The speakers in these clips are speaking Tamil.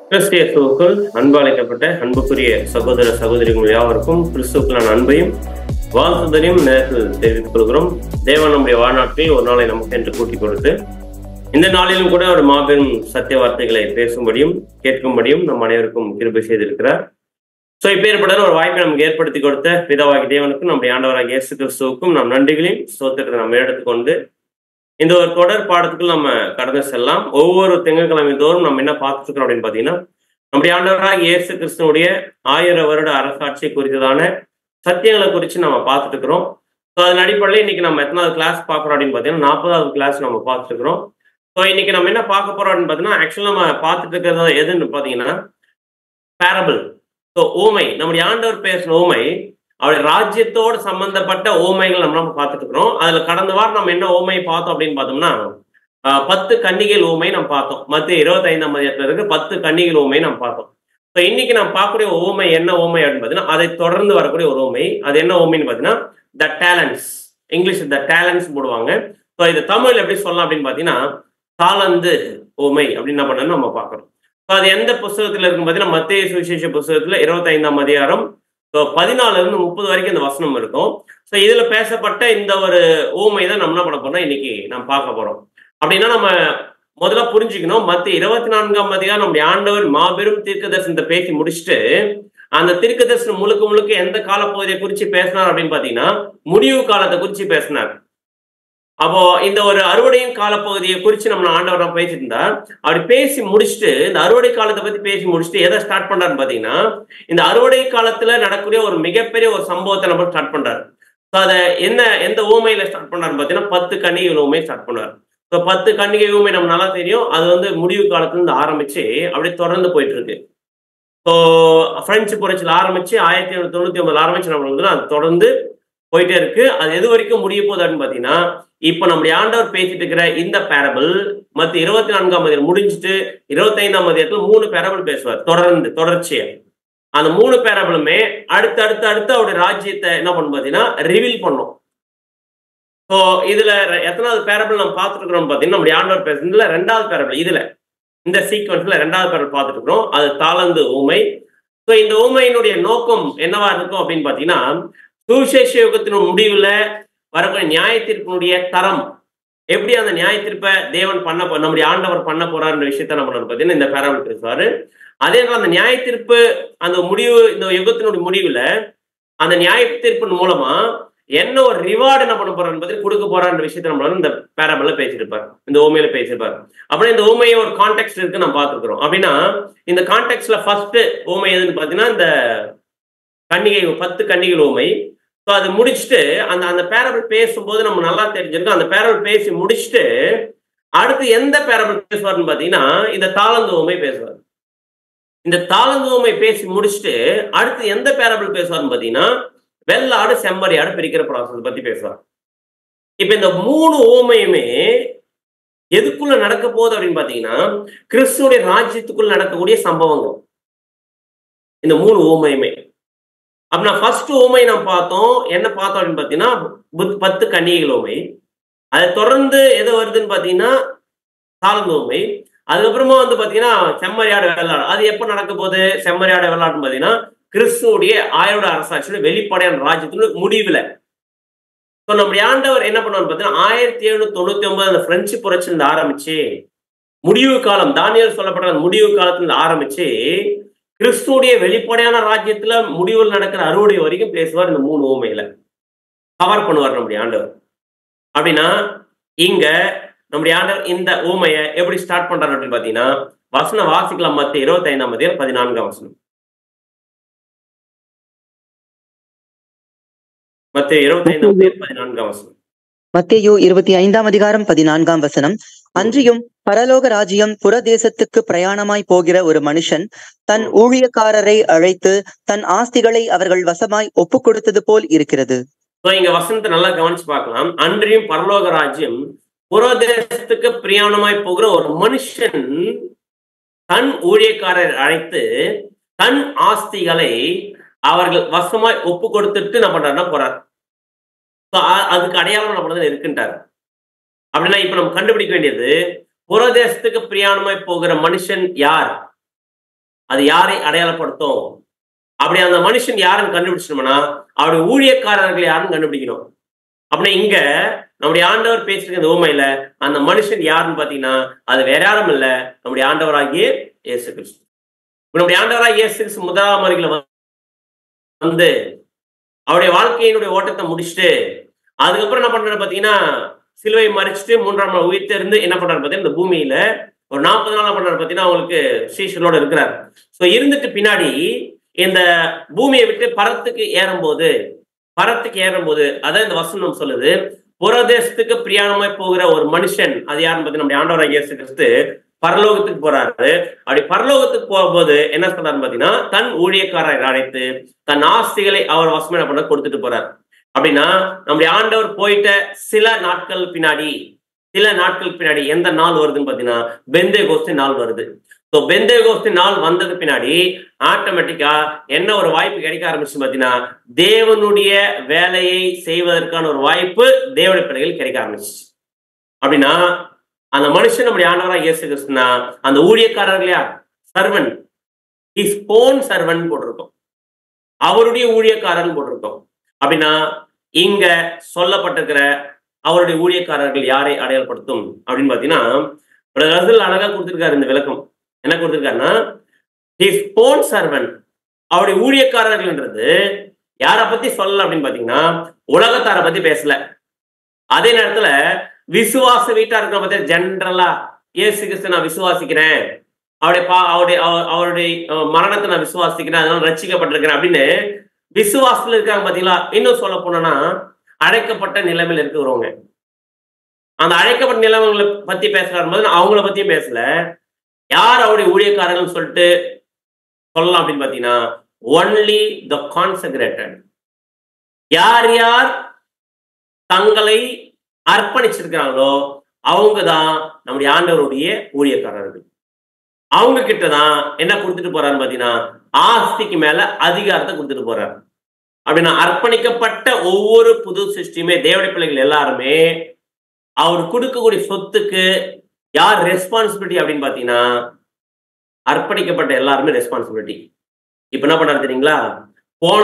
கிறிஸ்தியேசுவுக்குள் அன்பளிக்கப்பட்ட அன்புக்குரிய சகோதர சகோதரிகள் யாவருக்கும் கிறிஸ்துவுக்குள்ளான அன்பையும் வாழ்த்துதலையும் நேரத்தில் தெரிவித்துக் கொள்கிறோம். தேவன் நம்முடைய வாழ்நாட்டில் ஒரு நாளை நமக்கு என்று கூட்டிக் கொடுத்து இந்த நாளிலும் கூட ஒரு மாபெரும் சத்திய வார்த்தைகளை பேசும்படியும் கேட்கும்படியும் நம் அனைவருக்கும் கிருபை செய்திருக்கிறார். இப்பேற்பட்ட ஒரு வாய்ப்பை நமக்கு ஏற்படுத்தி கொடுத்த பிதாவாகி தேவனுக்கும் நம்முடைய ஆண்டவராக இயேசு கிறிஸ்துவுக்கும் நம் நன்றிகளையும் ஸ்தோத்திரத்தை நம்ம எடுத்துக்கொண்டு இந்த ஒரு தொடர் பாடத்துக்குள் நம்ம கடந்து செல்லலாம். ஒவ்வொரு திங்கட்கிழமை தோறும் நம்ம என்ன பார்த்துட்டு இருக்கோம் அப்படின்னு பார்த்தீங்கன்னா, நம்முடைய ஆண்டவராக இயேசு கிறிஸ்துனுடைய 1000 வருட அரசாட்சி குறித்ததான சத்தியங்களை குறித்து நம்ம பார்த்துட்டு இருக்கிறோம். அதன் அடிப்படையில் இன்னைக்கு நம்ம எத்தனாவது கிளாஸ் பார்க்குறோம் அப்படின்னு பார்த்தீங்கன்னா 40வது கிளாஸ் நம்ம பார்த்துட்டு இருக்கிறோம். இன்னைக்கு நம்ம என்ன பார்க்க போறோம் அப்படின்னு பார்த்தீங்கன்னா, ஆக்சுவலாக நம்ம பார்த்துட்டு இருக்கிறது எதுன்னு பார்த்தீங்கன்னா பேரபிள். ஊமை, நம்முடைய ஆண்டவர் பேசின ஊமை அவருடைய ராஜ்யத்தோடு சம்பந்தப்பட்ட ஓமைகள் நம்ம பார்த்துட்டு இருக்கிறோம். அதுல கடந்த வாரம் நம்ம என்ன ஓமை பார்த்தோம் அப்படின்னு பார்த்தோம்னா 10 கன்னிகைகள் ஓமை நம்ம பார்த்தோம். மத்திய 25ஆம் அதிகாரத்துல இருக்கு 10 கன்னிகைகள் ஓமை நம்ம பார்த்தோம். இன்னைக்கு நம்ம பார்க்கக்கூடிய ஓமை என்ன ஓமை அப்படின்னு பார்த்தீங்கன்னா, அதை தொடர்ந்து வரக்கூடிய ஒரு ஓமை. அது என்ன ஓமைன்னு பார்த்தீங்கன்னா the talents. English the talents போடுவாங்க. இது தமிழ் எப்படி சொல்லலாம் அப்படின்னு பார்த்தீங்கன்னா தாளந்து ஓமை அப்படின்னு என்ன பண்ணணும் நம்ம பார்க்கணும். அது எந்த புஸ்தகத்துல இருக்குன்னு பார்த்தீங்கன்னா மத்திய சுவிசேஷ புஸ்தகத்துல 25ஆம் அதிகாரம் 14 இருந்து 30 வரைக்கும் இந்த வசனம் இருக்கும். இதுல பேசப்பட்ட இந்த ஒரு ஊமை தான் நம்ம என்ன பண்ண போறோம் இன்னைக்கு நம்ம பார்க்க போறோம். அப்படின்னா நம்ம முதல்ல புரிஞ்சுக்கணும், மத்திய 24ஆம் அதிகாரம் நம்முடைய ஆண்டவர் மாபெரும் தீர்க்க தரிசனத்தை பேசி முடிச்சுட்டு அந்த தீர்க்க தரிசனம் முழுக்க முழுக்க எந்த காலப்பகுதியை குறிச்சு பேசினார் அப்படின்னு பாத்தீங்கன்னா முடிவு காலத்தை குறிச்சு பேசினார். அப்போ இந்த ஒரு அறுவடையின் காலப்பகுதியை குறித்து நம்ம ஆண்டவர் பேசிட்டு இருந்தா, அப்படி பேசி முடிச்சுட்டு இந்த அறுவடை காலத்தை பத்தி பேசி முடிச்சுட்டு எதை ஸ்டார்ட் பண்றாருன்னு பாத்தீங்கன்னா, இந்த அறுவடை காலத்துல நடக்கக்கூடிய ஒரு மிகப்பெரிய ஒரு சம்பவத்தை நம்ம ஸ்டார்ட் பண்றாரு. அதை எந்த ஊமையில ஸ்டார்ட் பண்ணாருன்னு பாத்தீங்கன்னா 10 கன்னிகை ஊமை ஸ்டார்ட் பண்ணாரு. 10 கன்னிகை ஊமை நம்ம நல்லா தெரியும். அது முடிவு காலத்துல இருந்து ஆரம்பிச்சு அப்படியே தொடர்ந்து போயிட்டு இருக்கு. பிரெஞ்சு புரட்சியில் ஆரம்பிச்சு 1799 ஆரம்பிச்சு நம்ம அது தொடர்ந்து போயிட்டே இருக்கு. அது எது வரைக்கும் முடிய போகுது அப்படின்னு பாத்தீங்கன்னா, இப்ப நம்முடைய ஆண்டவர் பேசிட்டு இருக்கிற இந்த பேரபிள் மத்த 24ஆம் அதிகாரம் முடிஞ்சுட்டு 25ஆம் அதிகாரத்துல 3 பேரபிள் பேசுவார் தொடர்ச்சியா. அந்த 3 பேரபிளுமே அடுத்து அவருடைய ராஜ்யத்தை என்ன பண்ணும் பாத்தீங்கன்னா ரிவீல் பண்ணும். இதுல எத்தனாவது பேரபிள் நம்ம பார்த்துட்டு இருக்கிறோம் பாத்தீங்கன்னா, நம்முடைய ஆண்டவர் பேசுறதுல 2வது பேரபிள். இதுல இந்த சீக்வன்ஸ்ல 2வது பேரபிள் பார்த்துட்டு இருக்கிறோம். அது தாளந்து ஊமை. இந்த ஊமையினுடைய நோக்கம் என்னவா இருக்கும் அப்படின்னு பாத்தீங்கன்னா, சுவிசேஷ யுகத்தின் முடிவுல வரக்கூடிய நியாய தீர்ப்பினுடைய தரம் எப்படி, அந்த நியாய தீர்ப்பை தேவன் நம்முடைய ஆண்டவர் பண்ண போறாருன்ற விஷயத்த நம்ம பார்த்தீங்கன்னா இந்த பேரபிள் பேசுவாரு. அதே அந்த நியாய தீர்ப்பு அந்த முடிவு, இந்த யுகத்தினுடைய முடிவுல அந்த நியாய தீர்ப்பின் மூலமா என்ன ஒரு ரிவார்டு என்ன பண்ண போறான்னு பத்தி கொடுக்க போறான்ற விஷயத்த நம்மளால இந்த பேரபிள்ல பேசியிருப்பாரு, இந்த ஓமையில பேசியிருப்பாரு. அப்படின்னா இந்த ஓமையை ஒரு கான்டெக்ட் இருக்கு நம்ம பார்த்துருக்கிறோம். அப்படின்னா இந்த கான்டெக்ட்ல ஃபர்ஸ்ட் ஓமை எதுன்னு பாத்தீங்கன்னா இந்த கன்னிகை 10 கன்னிகள் ஓமை. அது முடிச்சுட்டு அந்த பேரபிள் பேசும்போது நம்ம நல்லா தெரிஞ்சிருக்கோம். அந்த பேரபிள் பேசி முடிச்சுட்டு அடுத்து எந்த பேரபிள் பேசுவார்னு பாத்தீங்கன்னா இந்த தாளந்து ஊமை பேசுவார். இந்த தாளந்து ஊமை பேசி முடிச்சுட்டு அடுத்து எந்த பேரபிள் பேசுவார்னு பாத்தீங்கன்னா வெள்ளாடு செம்மறியாடு பிரிக்கிற ப்ராசஸ் பத்தி பேசுவார். இப்ப இந்த 3 ஊமையுமே எதுக்குள்ள நடக்க போகுது அப்படின்னு பாத்தீங்கன்னா கிறிஸ்துடைய ராஜ்யத்துக்குள்ள நடக்கக்கூடிய சம்பவங்கள் இந்த 3 ஊமையுமே. அப்படின்னா ஃபர்ஸ்ட் ஊமை நாம் பார்த்தோம், என்ன பார்த்தோம் அப்படின்னு பாத்தீங்கன்னா 10 கன்னிகைகள் ஊமை. அதை தொடர்ந்து எது வருதுன்னு பாத்தீங்கன்னா தாளந்து ஊமை. அதுக்கப்புறமா பாத்தீங்கன்னா செம்மறியாடு வெள்ளாடு. அது எப்ப நடக்க போகுது செம்மறியாடு வெள்ளாடுன்னு பாத்தீங்கன்னா கிறிஸ்துடைய 1000 அரசாட்சியோட வெளிப்படையான ராஜ்யத்தினுடைய முடிவுல. நம்முடைய ஆண்டவர் என்ன பண்ணுவார் பாத்தீங்கன்னா 1799 அந்த பிரெஞ்சு புரட்சியிலிருந்து ஆரம்பிச்சு முடிவு காலம், தானியேல் சொல்லப்படுற முடிவு காலத்துல ஆரம்பிச்சு கிறிஸ்துடைய வெளிப்படையான ராஜ்யத்துல முடிவில் நடக்கிற அறுவடை வரைக்கும் பேசுவார். இந்த 3 ஊமையில கவர் பண்ணுவார் நம்முடைய ஆண்டவர். அப்படின்னா இங்க நம்முடைய ஆண்டவர் இந்த ஊமையை எப்படி ஸ்டார்ட் பண்றாரு அப்படின்னு பாத்தீங்கன்னா வசனம் வாசிக்கலாம். மத்திய 25ஆம் அதிகாரம் 14ஆம் வசனம். மத்திய 25ஆம் அதிகாரம் 14ஆம் வசனம். மத்தேயு 25ஆம் அதிகாரம் 14ஆம் வசனம். அன்றியும் பரலோக ராஜ்யம் புறதேசத்துக்கு பிரயாணமாய் போகிற ஒரு மனுஷன் தன் ஊழியக்காரரை அழைத்து தன் ஆஸ்திகளை அவர்கள் வசமாய் ஒப்பு கொடுத்தது போல் இருக்கிறது. இங்க வசனத்தை நல்லா கவனிச்சு பார்க்கலாம். அன்றியும் பரலோக ராஜ்யம் புறதேசத்துக்கு பிரயாணமாய் போகிற ஒரு மனுஷன் தன் ஊழியக்காரரை அழைத்து தன் ஆஸ்திகளை அவர்கள் வசமாய் ஒப்பு கொடுத்துட்டு என்ன பண்றாருன்னா போறார். அதுக்கு அடையாளம் நம்மளதான் இருக்குன்றார். அப்படின்னா இப்ப நம்ம கண்டுபிடிக்க வேண்டியது புறதேசத்துக்கு பிரயாணமாய் போகிற மனுஷன் யார்? அது யாரை அடையாளப்படுத்தும்? அப்படி அந்த மனுஷன் யாருன்னு கண்டுபிடிச்சோம்னா அவருடைய ஊழியக்காரர்கள் யாருன்னு கண்டுபிடிக்கணும். அப்படின்னா இங்க நம்முடைய ஆண்டவர் பேசிருக்க இந்த ஊமையில அந்த மனுஷன் யாருன்னு பாத்தீங்கன்னா அது வேற யாரும் இல்ல, நம்முடைய ஆண்டவராகிய இயேசு கிறிஸ்து. நம்முடைய ஆண்டவராகிய இயேசு கிறிஸ்து முதலாம் வருகையில வந்து அவருடைய வாழ்க்கையினுடைய ஓட்டத்தை முடிச்சுட்டு அதுக்கப்புறம் என்ன பண்றாரு பாத்தீங்கன்னா சிலுவை மறிச்சுட்டு 3ஆம் நாள் உயிர்த்தெழுந்து என்ன பண்றாரு பாத்தீங்கன்னா இந்த பூமியில ஒரு 40 நாள் பண்றாரு பாத்தீங்கன்னா அவங்களுக்கு சீஷர்களோட இருக்கிறார். சோ இருந்துட்டு பின்னாடி இந்த பூமியை விட்டு பரத்துக்கு ஏறும்போது அதான் இந்த வசனம் சொல்லுது, புறதேசத்துக்கு பிரியாணமாய் போகிற ஒரு மனுஷன், அது யாருன்னு பார்த்தீங்கன்னா நம்முடைய ஆண்டவராகிய இயேசு கிறிஸ்து பரலோகத்துக்கு போறாரு. அப்படி பரலோகத்துக்கு போகும்போது என்ன சொல்றாரு பாத்தீங்கன்னா தன் ஊழியக்காரரை அழைத்து தன் ஆஸ்திகளை அவர் வசம் என்ன பண்ண கொடுத்துட்டு போறாரு. அப்படின்னா நம்முடைய ஆண்டவர் போயிட்ட சில நாட்கள் பின்னாடி எந்த நாள் வருதுன்னு பாத்தீங்கன்னா பெந்தேகோஸ்து நாள் வருது. ஸோ பெந்தேகோஸ்து நாள் வந்தது பின்னாடி ஆட்டோமேட்டிக்கா என்ன ஒரு வாய்ப்பு கிடைக்க ஆரம்பிச்சு பாத்தீங்கன்னா தேவனுடைய வேலையை செய்வதற்கான ஒரு வாய்ப்பு தேவனுடைய பிள்ளைகள் கிடைக்க ஆரம்பிச்சு. அப்படின்னா அந்த மனுஷன் நம்முடைய ஆண்டவராக இயேசு கிறிஸ்துனா அந்த ஊழியக்காரர் யார்? சர்வன், ஹிஸ் ஓன் சர்வன் போட்டிருக்கோம், அவருடைய ஊழியக்காரன் போட்டிருக்கோம். அப்படின்னா இங்க சொல்லப்பட்டிருக்கிற அவருடைய ஊழியக்காரர்கள் யாரை அடையாளப்படுத்தும் அப்படின்னு பாத்தீங்கன்னா அழகா கொடுத்திருக்காரு இந்த விளக்கம். என்ன கொடுத்திருக்காருன்னா ஹிஸ் ஓன் சர்வன், அவருடைய ஊழியக்காரர்கள்ன்றது யாரை பத்தி சொல்லல அப்படின்னு பாத்தீங்கன்னா உலகத்தாரை பத்தி பேசல. அதே நேரத்துல விசுவாச வீட்டா இருக்கிற பத்தி ஜென்ரலா இயேசு கிறிஸ்து நான் விசுவாசிக்கிறேன், அவருடைய மரணத்தை நான் விசுவாசிக்கிறேன், அதனால ரட்சிக்கப்பட்டிருக்கிறேன் அப்படின்னு விசுவாசத்துல இருக்காங்க பாத்தீங்களா. இன்னும் சொல்ல போனோம்னா அழைக்கப்பட்ட நிலைமையில இருக்கிறவங்க, அந்த அழைக்கப்பட்ட நிலைமைகளை பத்தி பேசுறாரு போது அவங்கள பத்தியும் பேசல. யார் அவருடைய ஊழியக்காரர்கள் சொல்லிட்டு சொல்லலாம் அப்படின்னு பாத்தீங்கன்னா ஒன்லி த கான்செக்ரேட்டட், யார் யார் தங்களை அர்ப்பணிச்சிருக்கிறாங்களோ அவங்கதான் நம்முடைய ஆண்டவருடைய ஊழியக்காரர்கள். அவங்க கிட்டதான் என்ன கொடுத்துட்டு போறாரு பாத்தீங்கன்னா ஆஸ்திக்கு மேல அதிகாரத்தை கொடுத்துட்டு போறாரு. அப்படின்னா அர்ப்பணிக்கப்பட்ட ஒவ்வொரு புது சிருஷ்டியுமே தேவனுடைய பிள்ளைகள் எல்லாருமே அவர் கொடுக்கக்கூடிய சொத்துக்கு யார் ரெஸ்பான்சிபிலிட்டி அப்படின்னு பாத்தீங்கன்னா அர்ப்பணிக்கப்பட்ட எல்லாருமே ரெஸ்பான்சிபிலிட்டி. இப்ப என்ன பண்ணாரு தெரியுங்களா, போன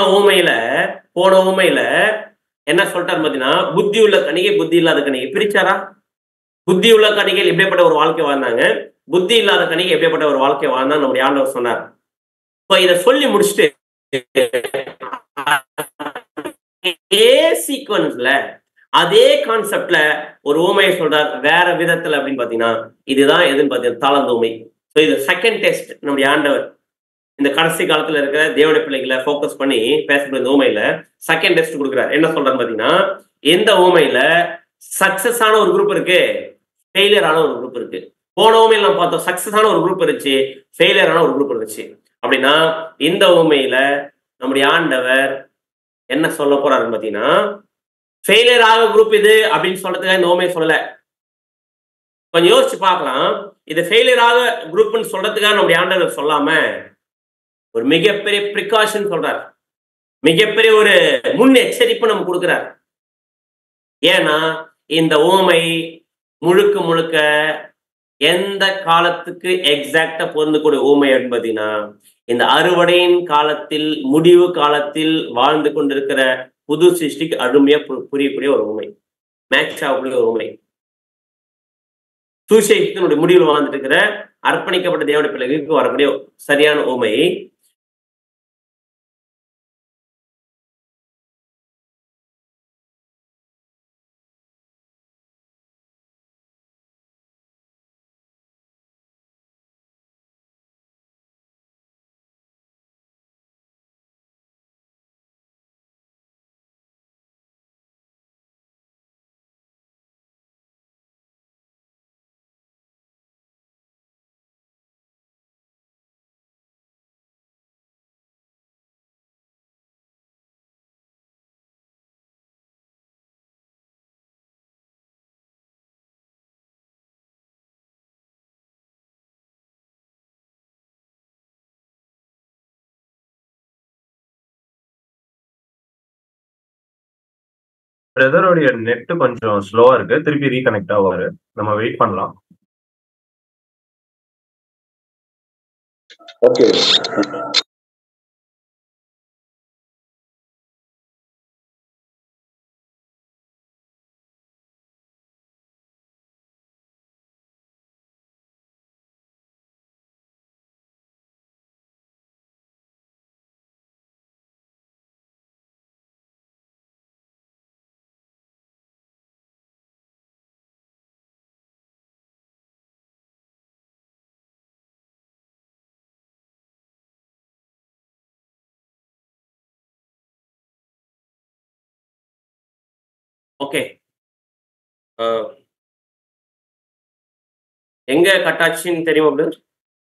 ஊமையில என்ன சொல்லிட்டாரு பாத்தீங்கன்னா புத்தி உள்ள கணிகை புத்தி இல்லாத கணிகை பிரிச்சாரா? புத்தி உள்ள கணிகைகள் எப்படிப்பட்ட ஒரு வாழ்க்கை வாழ்ந்தாங்க, புத்தி இல்லாத கணிகை எப்படிப்பட்ட ஒரு வாழ்க்கை வாழ்ந்தா நம்முடைய ஆண்டவர் சொன்னார். இதை சொல்லி முடிச்சுட்டு சீக்வன்ஸ்ல அதே கான்செப்ட்ல ஒரு ஊமையை சொல்றார் வேற விதத்துல அப்படின்னு பாத்தீங்கன்னா இதுதான் எதுன்னு பாத்தீங்கன்னா தாளந்து ஊமை. இது செகண்ட் டெஸ்ட். நம்முடைய ஆண்டவர் இந்த கடைசி காலத்துல இருக்கிற தேவனுடைய பிள்ளைகளை போக்கஸ் பண்ணி பேசக்கூடிய இந்த ஊமையில செகண்ட் டெஸ்ட் கொடுக்குறாரு. என்ன சொல்றாரு பாத்தீங்கன்னா இந்த ஊமையில சக்சஸ் ஆன ஒரு குரூப் இருக்கு, ஃபெயிலியர் ஆன ஒரு குரூப் இருக்கு. போன ஊமையில நம்ம பார்த்தோம் சக்சஸ் ஆன ஒரு குரூப் இருந்துச்சு, ஃபெயிலியர் ஆன ஒரு குரூப் இருந்துச்சு. அப்படின்னா இந்த ஊமையில நம்முடைய ஆண்டவர் என்ன சொல்ல போறாருன்னு பாத்தீங்கன்னா ஃபெயிலியர் ஆக குரூப் இது அப்படின்னு சொல்றதுக்காக இந்த ஊமையை சொல்லல. கொஞ்சம் யோசிச்சு பார்க்கலாம், இது ஃபெயிலியர் ஆக குரூப்னு சொல்றதுக்காக நம்முடைய ஆண்டவர் சொல்லாம ஒரு மிகப்பெரிய ப்ரிகாஷன் சொல்றார், மிகப்பெரிய ஒரு முன் எச்சரிப்பு நம்ம கொடுக்கிறார். ஏன்னா இந்த ஊமை முழுக்க எந்த காலத்துக்கு எக்ஸாக்டா பொருந்தக்கூடிய ஊமை என்பதுன்னா இந்த அறுவடையின் காலத்தில் முடிவு காலத்தில் வாழ்ந்து கொண்டிருக்கிற புது சிருஷ்டிக்கு அருமையா புரியக்கூடிய ஒரு ஊமை, மேட்ச் ஆகக்கூடிய ஒரு ஊமை. சுவிசேஷத்தினுடைய முடிவில் வாழ்ந்துட்டு இருக்கிற அர்ப்பணிக்கப்பட்ட தேவனுடைய பிள்ளைகளுக்கு வரக்கூடிய சரியான ஊமை. பிரதருடைய நெட் கொஞ்சம் ஸ்லோவா இருக்கு, திருப்பி ரீகனெக்ட் ஆவாரு, நம்ம வெயிட் பண்ணலாம். ஓகே. ஓகே. எங்க கட்டாச்சுன்னு தெரியுமா பிரதர்?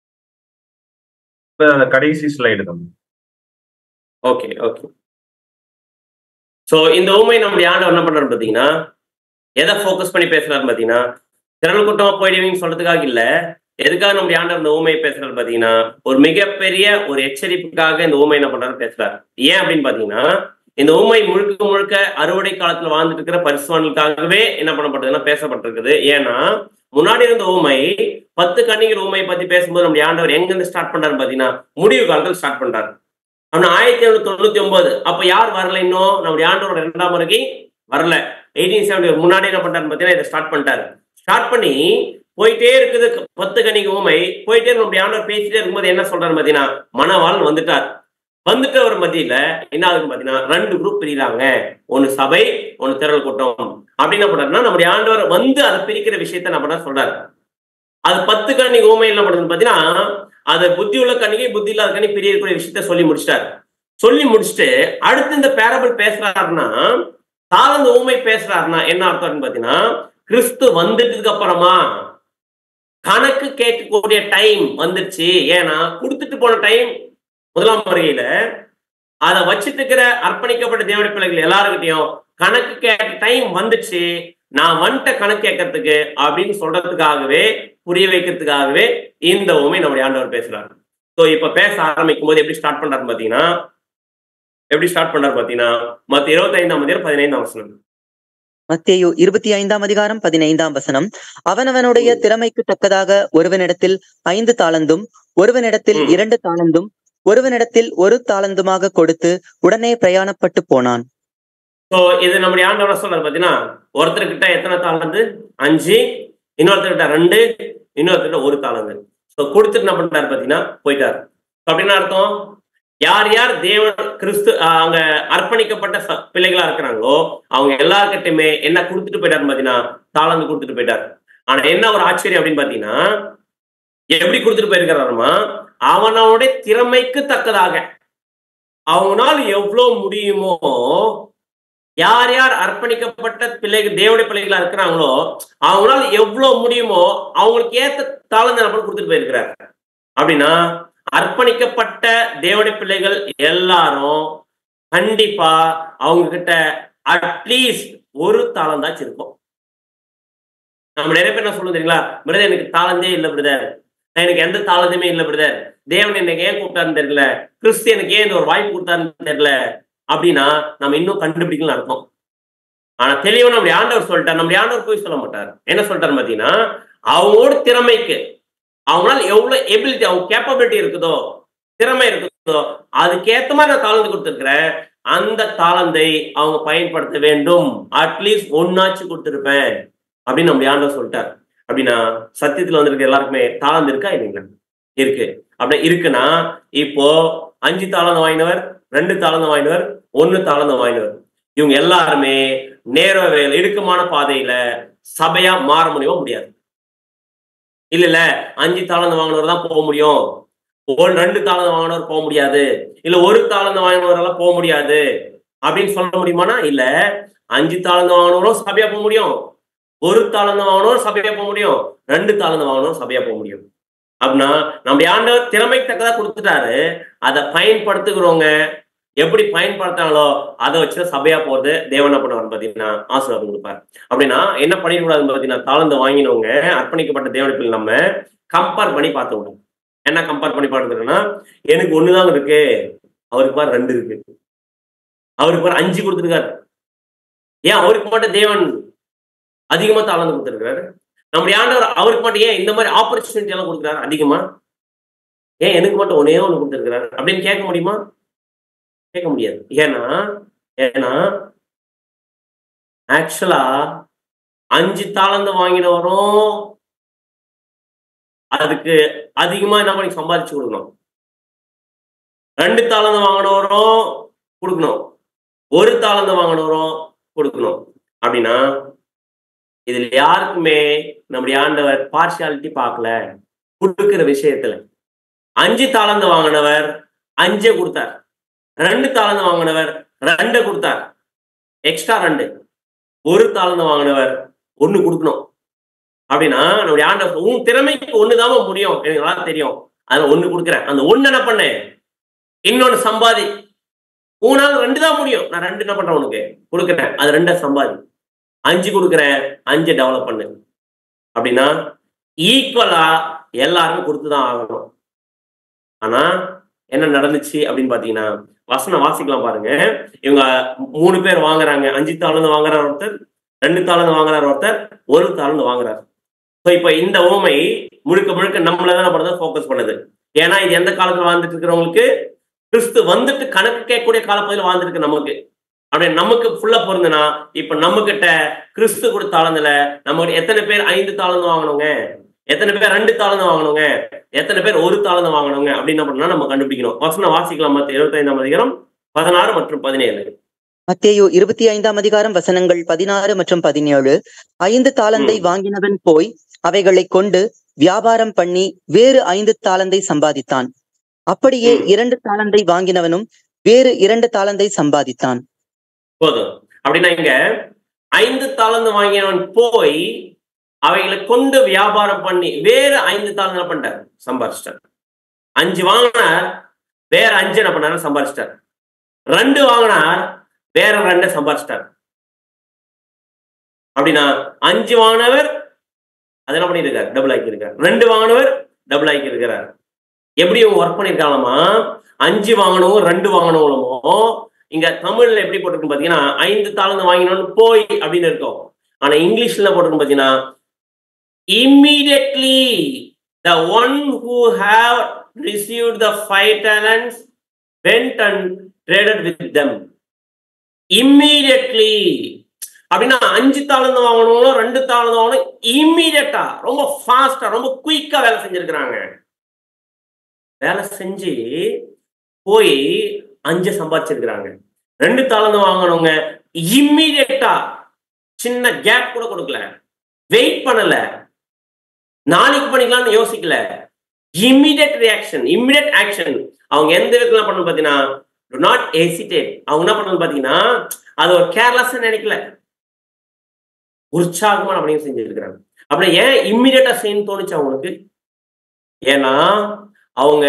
கடைசி ஸ்லைடு தான். Okay okay. ஸோ இந்த ஊமை நம்முடைய ஆண்டவர் என்ன பண்றாரு பார்த்தீங்கன்னா, எதை ஃபோக்கஸ் பண்ணி பேசுறாரு பார்த்தீங்கன்னா, திரள் கூட்டமா போயிடுவீங்கன்னு சொல்றதுக்காக இல்ல. எதுக்காக நம்முடைய ஆண்டவர் இந்த ஊமையை பேசுறாரு பார்த்தீங்கன்னா, ஒரு மிகப்பெரிய ஒரு எச்சரிப்புக்காக இந்த ஊமை என்ன பண்றாரு பேசுறாரு. ஏன் அப்படின்னு பார்த்தீங்கன்னா, இந்த ஊமை முழுக்க முழுக்க அறுவடை காலத்துல வாழ்ந்துட்டு இருக்கிற பரிசுத்தவான்களுக்காகவே என்ன பண்ணப்பட்டதுன்னா பேசப்பட்டிருக்குது. ஏன்னா முன்னாடி இருந்த ஊமை 10 கன்னிகர் ஊமையை பத்தி பேசும்போது நம்முடைய ஆண்டவர் எங்க இருந்து ஸ்டார்ட் பண்றாரு பார்த்தீங்கன்னா, முடிவு காலத்தில் ஸ்டார்ட் பண்றாரு. ஆனா 1799 அப்ப யார் வரல, இன்னும் நம்முடைய ஆண்டவரோட 2ஆம் வருகை வரல. 1870 முன்னாடி என்ன பண்றாரு பார்த்தீங்கன்னா இதை ஸ்டார்ட் பண்ணிட்டாரு. ஸ்டார்ட் பண்ணி போயிட்டே இருக்குது. 10 கன்னிகை ஊமை போயிட்டே நம்முடைய ஆண்டவர் பேசிட்டே இருக்கும்போது என்ன சொல்றாரு பார்த்தீங்கன்னா, மணவாளன் வந்துட்டார். வந்துட்டவர் மத்தியில என்ன ஆகுதுன்னு பாத்தீங்கன்னா 2 குரூப் பிரிகிறாங்க. ஒன்னு சபை, ஒன்னு திரள் கூட்டம். அப்படி என்ன பண்றாருன்னா நம்முடைய ஆண்டவர் வந்து அதை பிரிக்கிற விஷயத்த என்ன பண்ண சொல்றாரு. அது 10 கன்னிகை ஊமை என்ன பண்ணுதுன்னு பாத்தீங்கன்னா, அதை புத்தி உள்ள கன்னிகை புத்தி இல்லாத கன்னி பிரியக்கூடிய விஷயத்த சொல்லி முடிச்சிட்டாரு. சொல்லி முடிச்சுட்டு அடுத்து இந்த பேரபிள் பேசுறாருன்னா, தாளந்து ஊமை பேசுறாருன்னா என்ன அர்த்தம்னு பாத்தீங்கன்னா, கிறிஸ்து வந்துட்டதுக்கு அப்புறமா கணக்கு கேட்கக்கூடிய டைம் வந்துருச்சு. ஏன்னா கொடுத்துட்டு போன டைம் 1ஆம் வருகையில அதை வச்சுட்டு இருக்கிற அர்ப்பணிக்கப்பட்ட தேவனுடைய பிள்ளைகள் எல்லாருக்கிட்டையும் கணக்கு கேட்க டைம் வந்துச்சு. நான் வந்துட்ட கணக்கு கேட்கறதுக்கு அப்படின்னு சொல்றதுக்காகவே புரிய வைக்கிறதுக்காகவே இந்த உண்மை நம்முடைய ஆண்டவர் பேசுறாரு. ஸோ இப்ப பேச ஆரம்பிக்கும் போது எப்படி ஸ்டார்ட் பண்றாரு பாத்தீங்கன்னா, மத்த 25ஆம் அதிகாரம் 15ஆம் வசனம். மத்தேயு 25ஆம் அதிகாரம் 15ஆம் வசனம். அவனவனுடைய திறமைக்கு தக்கதாக ஒருவனிடத்தில் 5 தாளந்தும் ஒருவனிடத்தில் 2 தாளந்தும் ஒருவனிடத்தில் 1 தாளந்துமாக கொடுத்து உடனே பிரயாணப்பட்டு போனான். இது நம்முடைய ஆண்டவர் சொல்றாரு பாத்தீங்கன்னா, ஒருத்தர்கிட்ட எத்தனை தாளந்து? 5, இன்னொருத்தர்கிட்ட 2, இன்னொருத்தர்கிட்ட 1 தாளந்து. கொடுத்துட்டு என்ன பண்றாரு பாத்தீங்கன்னா போயிட்டாரு. அப்படின்னா அர்த்தம், யார் யார் தேவன் கிறிஸ்து அங்க அர்ப்பணிக்கப்பட்ட பிள்ளைகளா இருக்கிறாங்களோ அவங்க எல்லார்கிட்டயுமே என்ன கொடுத்துட்டு போயிட்டாரு பாத்தீங்கன்னா, தாளந்து கொடுத்துட்டு போயிட்டாரு. ஆனா என்ன ஒரு ஆச்சரியம் அப்படின்னு பாத்தீங்கன்னா, எப்படி கொடுத்துட்டு போயிருக்கிறாருமா, அவனுடைய திறமைக்கு தக்கதாக அவனால் எவ்வளவு முடியுமோ, யார் யார் அர்ப்பணிக்கப்பட்ட பிள்ளைகள் தேவனுடைய பிள்ளைகளா இருக்கிறாங்களோ அவங்களால எவ்வளவு முடியுமோ அவங்களுக்கு ஏத்த தாளந்து நம்ம கொடுத்துட்டு போயிருக்கிறார். அப்படின்னா அர்ப்பணிக்கப்பட்ட தேவனுடைய பிள்ளைகள் எல்லாரும் கண்டிப்பா அவங்க கிட்ட அட்லீஸ்ட் 1 தாளந்தாச்சும் இருக்கும். நம்ம நிறைய பேர் என்ன சொல்லுவோம் தெரியுங்களா, பிரதர் எனக்கு தாளந்தே இல்லை பிரதர், எனக்கு எந்த தாளந்துமே இல்லை பிரதர், தேவன் எனக்கு ஏன் கூப்பிட்டாருன்னு தெரியல, கிறிஸ்து எனக்கு ஏன் இந்த ஒரு வாய்ப்பு கொடுத்தாருன்னு தெரியல அப்படின்னா நம்ம இன்னும் கண்டுபிடிக்கலாம் அர்த்தம். ஆனா தெளிவா நம்முடைய ஆண்டவர் சொல்லிட்டார். நம்முடைய ஆண்டவர் போய் சொல்ல மாட்டார். என்ன சொல்லிட்டாரு பாத்தீங்கன்னா, அவங்களோட திறமைக்கு அவங்களால எவ்வளவு எபிலிட்டி, அவங்க கேப்பபிலிட்டி இருக்குதோ, திறமை இருக்குதோ, அதுக்கேற்ற மாதிரி நான் தாளந்து கொடுத்துருக்கிறேன். அந்த தாளந்தை அவங்க பயன்படுத்த வேண்டும். அட்லீஸ்ட் 1 கொடுத்துருப்பேன் அப்படின்னு நம்முடைய ஆண்டவர் சொல்லிட்டார். அப்படின்னா சத்தியத்துல வந்திருக்க எல்லாருக்குமே தாளந்து இருக்கா இல்லைங்களா? இருக்கு. அப்படி இருக்குன்னா இப்போ 5 தாளந்து வாங்கினவர், 2 தாளந்து வாங்கினவர், 1 தாளந்து வாங்கினவர், இவங்க எல்லாருமே நேர இடுக்கமான பாதையில சபையா மாற முடியாது. இல்ல 5 தாளந்து வாங்கினவர் தான் போக முடியும், 2 தாளந்து வாங்கினவர் போக முடியாது, இல்ல 1 தாளந்து வாங்கினவரெல்லாம் போக முடியாது அப்படின்னு சொல்ல முடியுமானா? இல்ல, 5 தாளந்து வாங்கினவரும் சபையா போக முடியும், 1 தாளந்து வாங்கினவரும் சபையா போக முடியும், 2 தாளந்து வாங்கினவரும் சபையா போக முடியும். அப்படின்னா நம்முடைய ஆண்டவர் திறமைக்கு தக்கதா கொடுத்துட்டாரு. அதை பயன்படுத்துகிறவங்க எப்படி பயன்படுத்தாங்களோ அதை வச்சுதான் சபையா போறது. தேவன் என்ன பண்ணுவார் பாத்தீங்கன்னா ஆசீர்வாதம் கொடுப்பார். அப்படின்னா என்ன பண்ணிடக்கூடாதுன்னு பாத்தீங்கன்னா, தாளந்து வாங்கினவங்க அர்ப்பணிக்கப்பட்ட தேவனுக்கு நம்ம கம்பேர் பண்ணி பார்த்து விடும். என்ன கம்பேர் பண்ணி பார்த்துருக்கோம்னா, எனக்கு 1 தான் இருக்கு, அவருக்கு பாரு 2 இருக்கு, அவருக்கு பாரு 5 கொடுத்துருக்காரு. ஏன் அவருக்கு மட்டும் தேவன் அதிகமா தாளந்து கொடுத்துருக்காரு? நம்முடைய ஆண்டவர் அவருக்கு மட்டும் ஏன் இந்த மாதிரி ஆப்பர்ச்சுனிட்டி எல்லாம் கொடுக்குறாரு அதிகமா? ஏன் எனக்கு மட்டும் ஒன்னே ஒண்ணு கொடுத்துருக்கிறாரு அப்படின்னு கேட்க முடியுமா? கேட்க முடியாது. ஏன்னா ஏன்னா ஆக்சுவலா 5 தாளந்து வாங்கினவரும் அதுக்கு அதிகமா என்ன பண்ணி சம்பாதிச்சு கொடுக்கணும். 2 தாளந்து வாங்கினவரும் கொடுக்கணும், 1 தாளந்து வாங்கினவரும் கொடுக்கணும். அப்படின்னா இதுல யாருக்குமே நம்முடைய ஆண்டவர் பார்ஷியாலிட்டி பார்க்கல கொடுக்கிற விஷயத்துல. 5 தாளந்து வாங்கினவர் 5 கொடுத்தார், 2 தாளந்து வாங்கினவர் 2 கொடுத்தார், எக்ஸ்ட்ரா 2. 1 தாளந்து வாங்கினவர் 1 கொடுக்கணும். அப்படின்னா நம்முடைய ஆண்டவர் உன் திறமைக்கு 1 தான் முடியும், எனக்கு நல்லா தெரியும், அதுல 1 கொடுக்குறேன். அந்த 1 என்ன பண்ணேன், இன்னொன்னு சம்பாதி. உன்னால 2 தான் முடியும், நான் 2 என்ன பண்றேன் உனக்கு கொடுக்குறேன், அது 2 சம்பாதி. 5 கொடுக்குறேன், 5 டெவலப் பண்ணு. அப்படின்னா ஈக்குவலா எல்லாருமே கொடுத்துதான் ஆகணும். ஆனா என்ன நடந்துச்சு அப்படின்னு பாத்தீங்கன்னா, வசனம் வாசிக்கலாம் பாருங்க. இவங்க 3 பேர் வாங்குறாங்க. 5 தாளந்து வாங்குறார் ஒருத்தர், 2 தாளந்து வாங்குறார் ஒருத்தர், 1 தாளந்து வாங்குறார். இப்ப இந்த உவமை முழுக்க முழுக்க நம்மளதான் பண்ணுறது, ஃபோக்கஸ் பண்ணுது. ஏன்னா இது எந்த காலத்துல வாழ்ந்துட்டு இருக்கிறவங்களுக்கு, கிறிஸ்து வந்துட்டு கணக்கு கேட்கக்கூடிய காலப்பகுதியில் வாழ்ந்துருக்கு நமக்கு. அப்படியே நமக்கு ஃபுல்லா பொருந்துனா, இப்ப நம்ம கிட்ட கிறிஸ்து கொடுத்த தாளந்துல நம்ம எத்தனை பேர் 5 தாளந்து வாங்கணுங்க, எத்தனை பேர் 2 தாளந்து வாங்கணுங்க, எத்தனை பேர் 1 தாளந்து வாங்கணுங்க அப்படின்னு பண்ணா நம்ம கண்டுபிடிக்கணும். வசனம் வாசிக்கலாம். மத்தேயு 25ஆம் அதிகாரம் 16 மற்றும் 17. மத்தேயு 25ஆம் அதிகாரம் வசனங்கள் 16 மற்றும் 17. 5 தாளந்தை வாங்கினவன் போய் அவைகளை கொண்டு வியாபாரம் பண்ணி வேறு 5 தாளந்தை சம்பாதித்தான். அப்படியே 2 தாளந்தை வாங்கினவனும் வேறு 2 தாளந்தை சம்பாதித்தான். போதும். அப்படின்னா இங்க 5 தாளந்து வாங்கினவன் போய் அவைகளை கொண்டு வியாபாரம் பண்ணி வேற 5 தாளந்து என்ன பண்ணிட்டார், சம்பாதிச்சிட்டார். 5 வாங்கினார், வேற 5 என்ன பண்ணாரு, சம்பாதிச்சிட்டார். 2 வாங்கினார், வேற 2 சம்பாதிச்சிட்டார். அப்படின்னா 5 வாங்கினவர் அது என்ன பண்ணிருக்காரு, டபுள் ஆக்கி இருக்காரு. 2 வாங்கினவர் டபுள் ஆக்கி இருக்கிறார். எப்படி ஒர்க் பண்ணிருக்காங்களாமா, 5 வாங்கணும் 2 வாங்கணுமோ. இங்க தமிழ்ல எப்படி போட்டிருக்கு பாத்தீங்கன்னா, 5 தாளந்து வாங்கினோன்னு போய் அப்படின்னு இருக்கும். ஆனா இங்கிலீஷ்ல போட்டிருக்கு பாத்தீங்கன்னா, immediately the one who have received the 5 talents went and traded with them. Immediately. அப்படின்னா 5 தாளந்து வாங்கணும் 2 தாளந்து வாங்கணும், இம்மீடியட்டா ரொம்ப ஃபாஸ்டா ரொம்ப குயிக்கா வேலை செஞ்சிருக்கிறாங்க. வேலை செஞ்சு போய் 5 சம்பாதிச்சிருக்கிறாங்க. 2 தாளந்து வாங்கணுங்க, இம்மீடியட்டா சின்ன கேப் கூட கொடுக்கல, வெயிட் பண்ணல, நாளைக்கு பண்ணிக்கலாம்னு யோசிக்கல, இம்மீடியட் ரியாக்ஷன், இம்மீடியட் ஆக்ஷன். அவங்க எந்த விதத்துல பண்ணணும் பாத்தீங்கன்னா, do not hesitate. அவங்க என்ன பண்ணணும் பாத்தீங்கன்னா, அது ஒரு கேர்லெஸ் நினைக்கல, உற்சாகமா அப்படின்னு செஞ்சிருக்கிறாங்க. அப்படி ஏன் இம்மீடியட்டா செய்யணும்னு தோணுச்சு அவங்களுக்கு? ஏன்னா அவங்க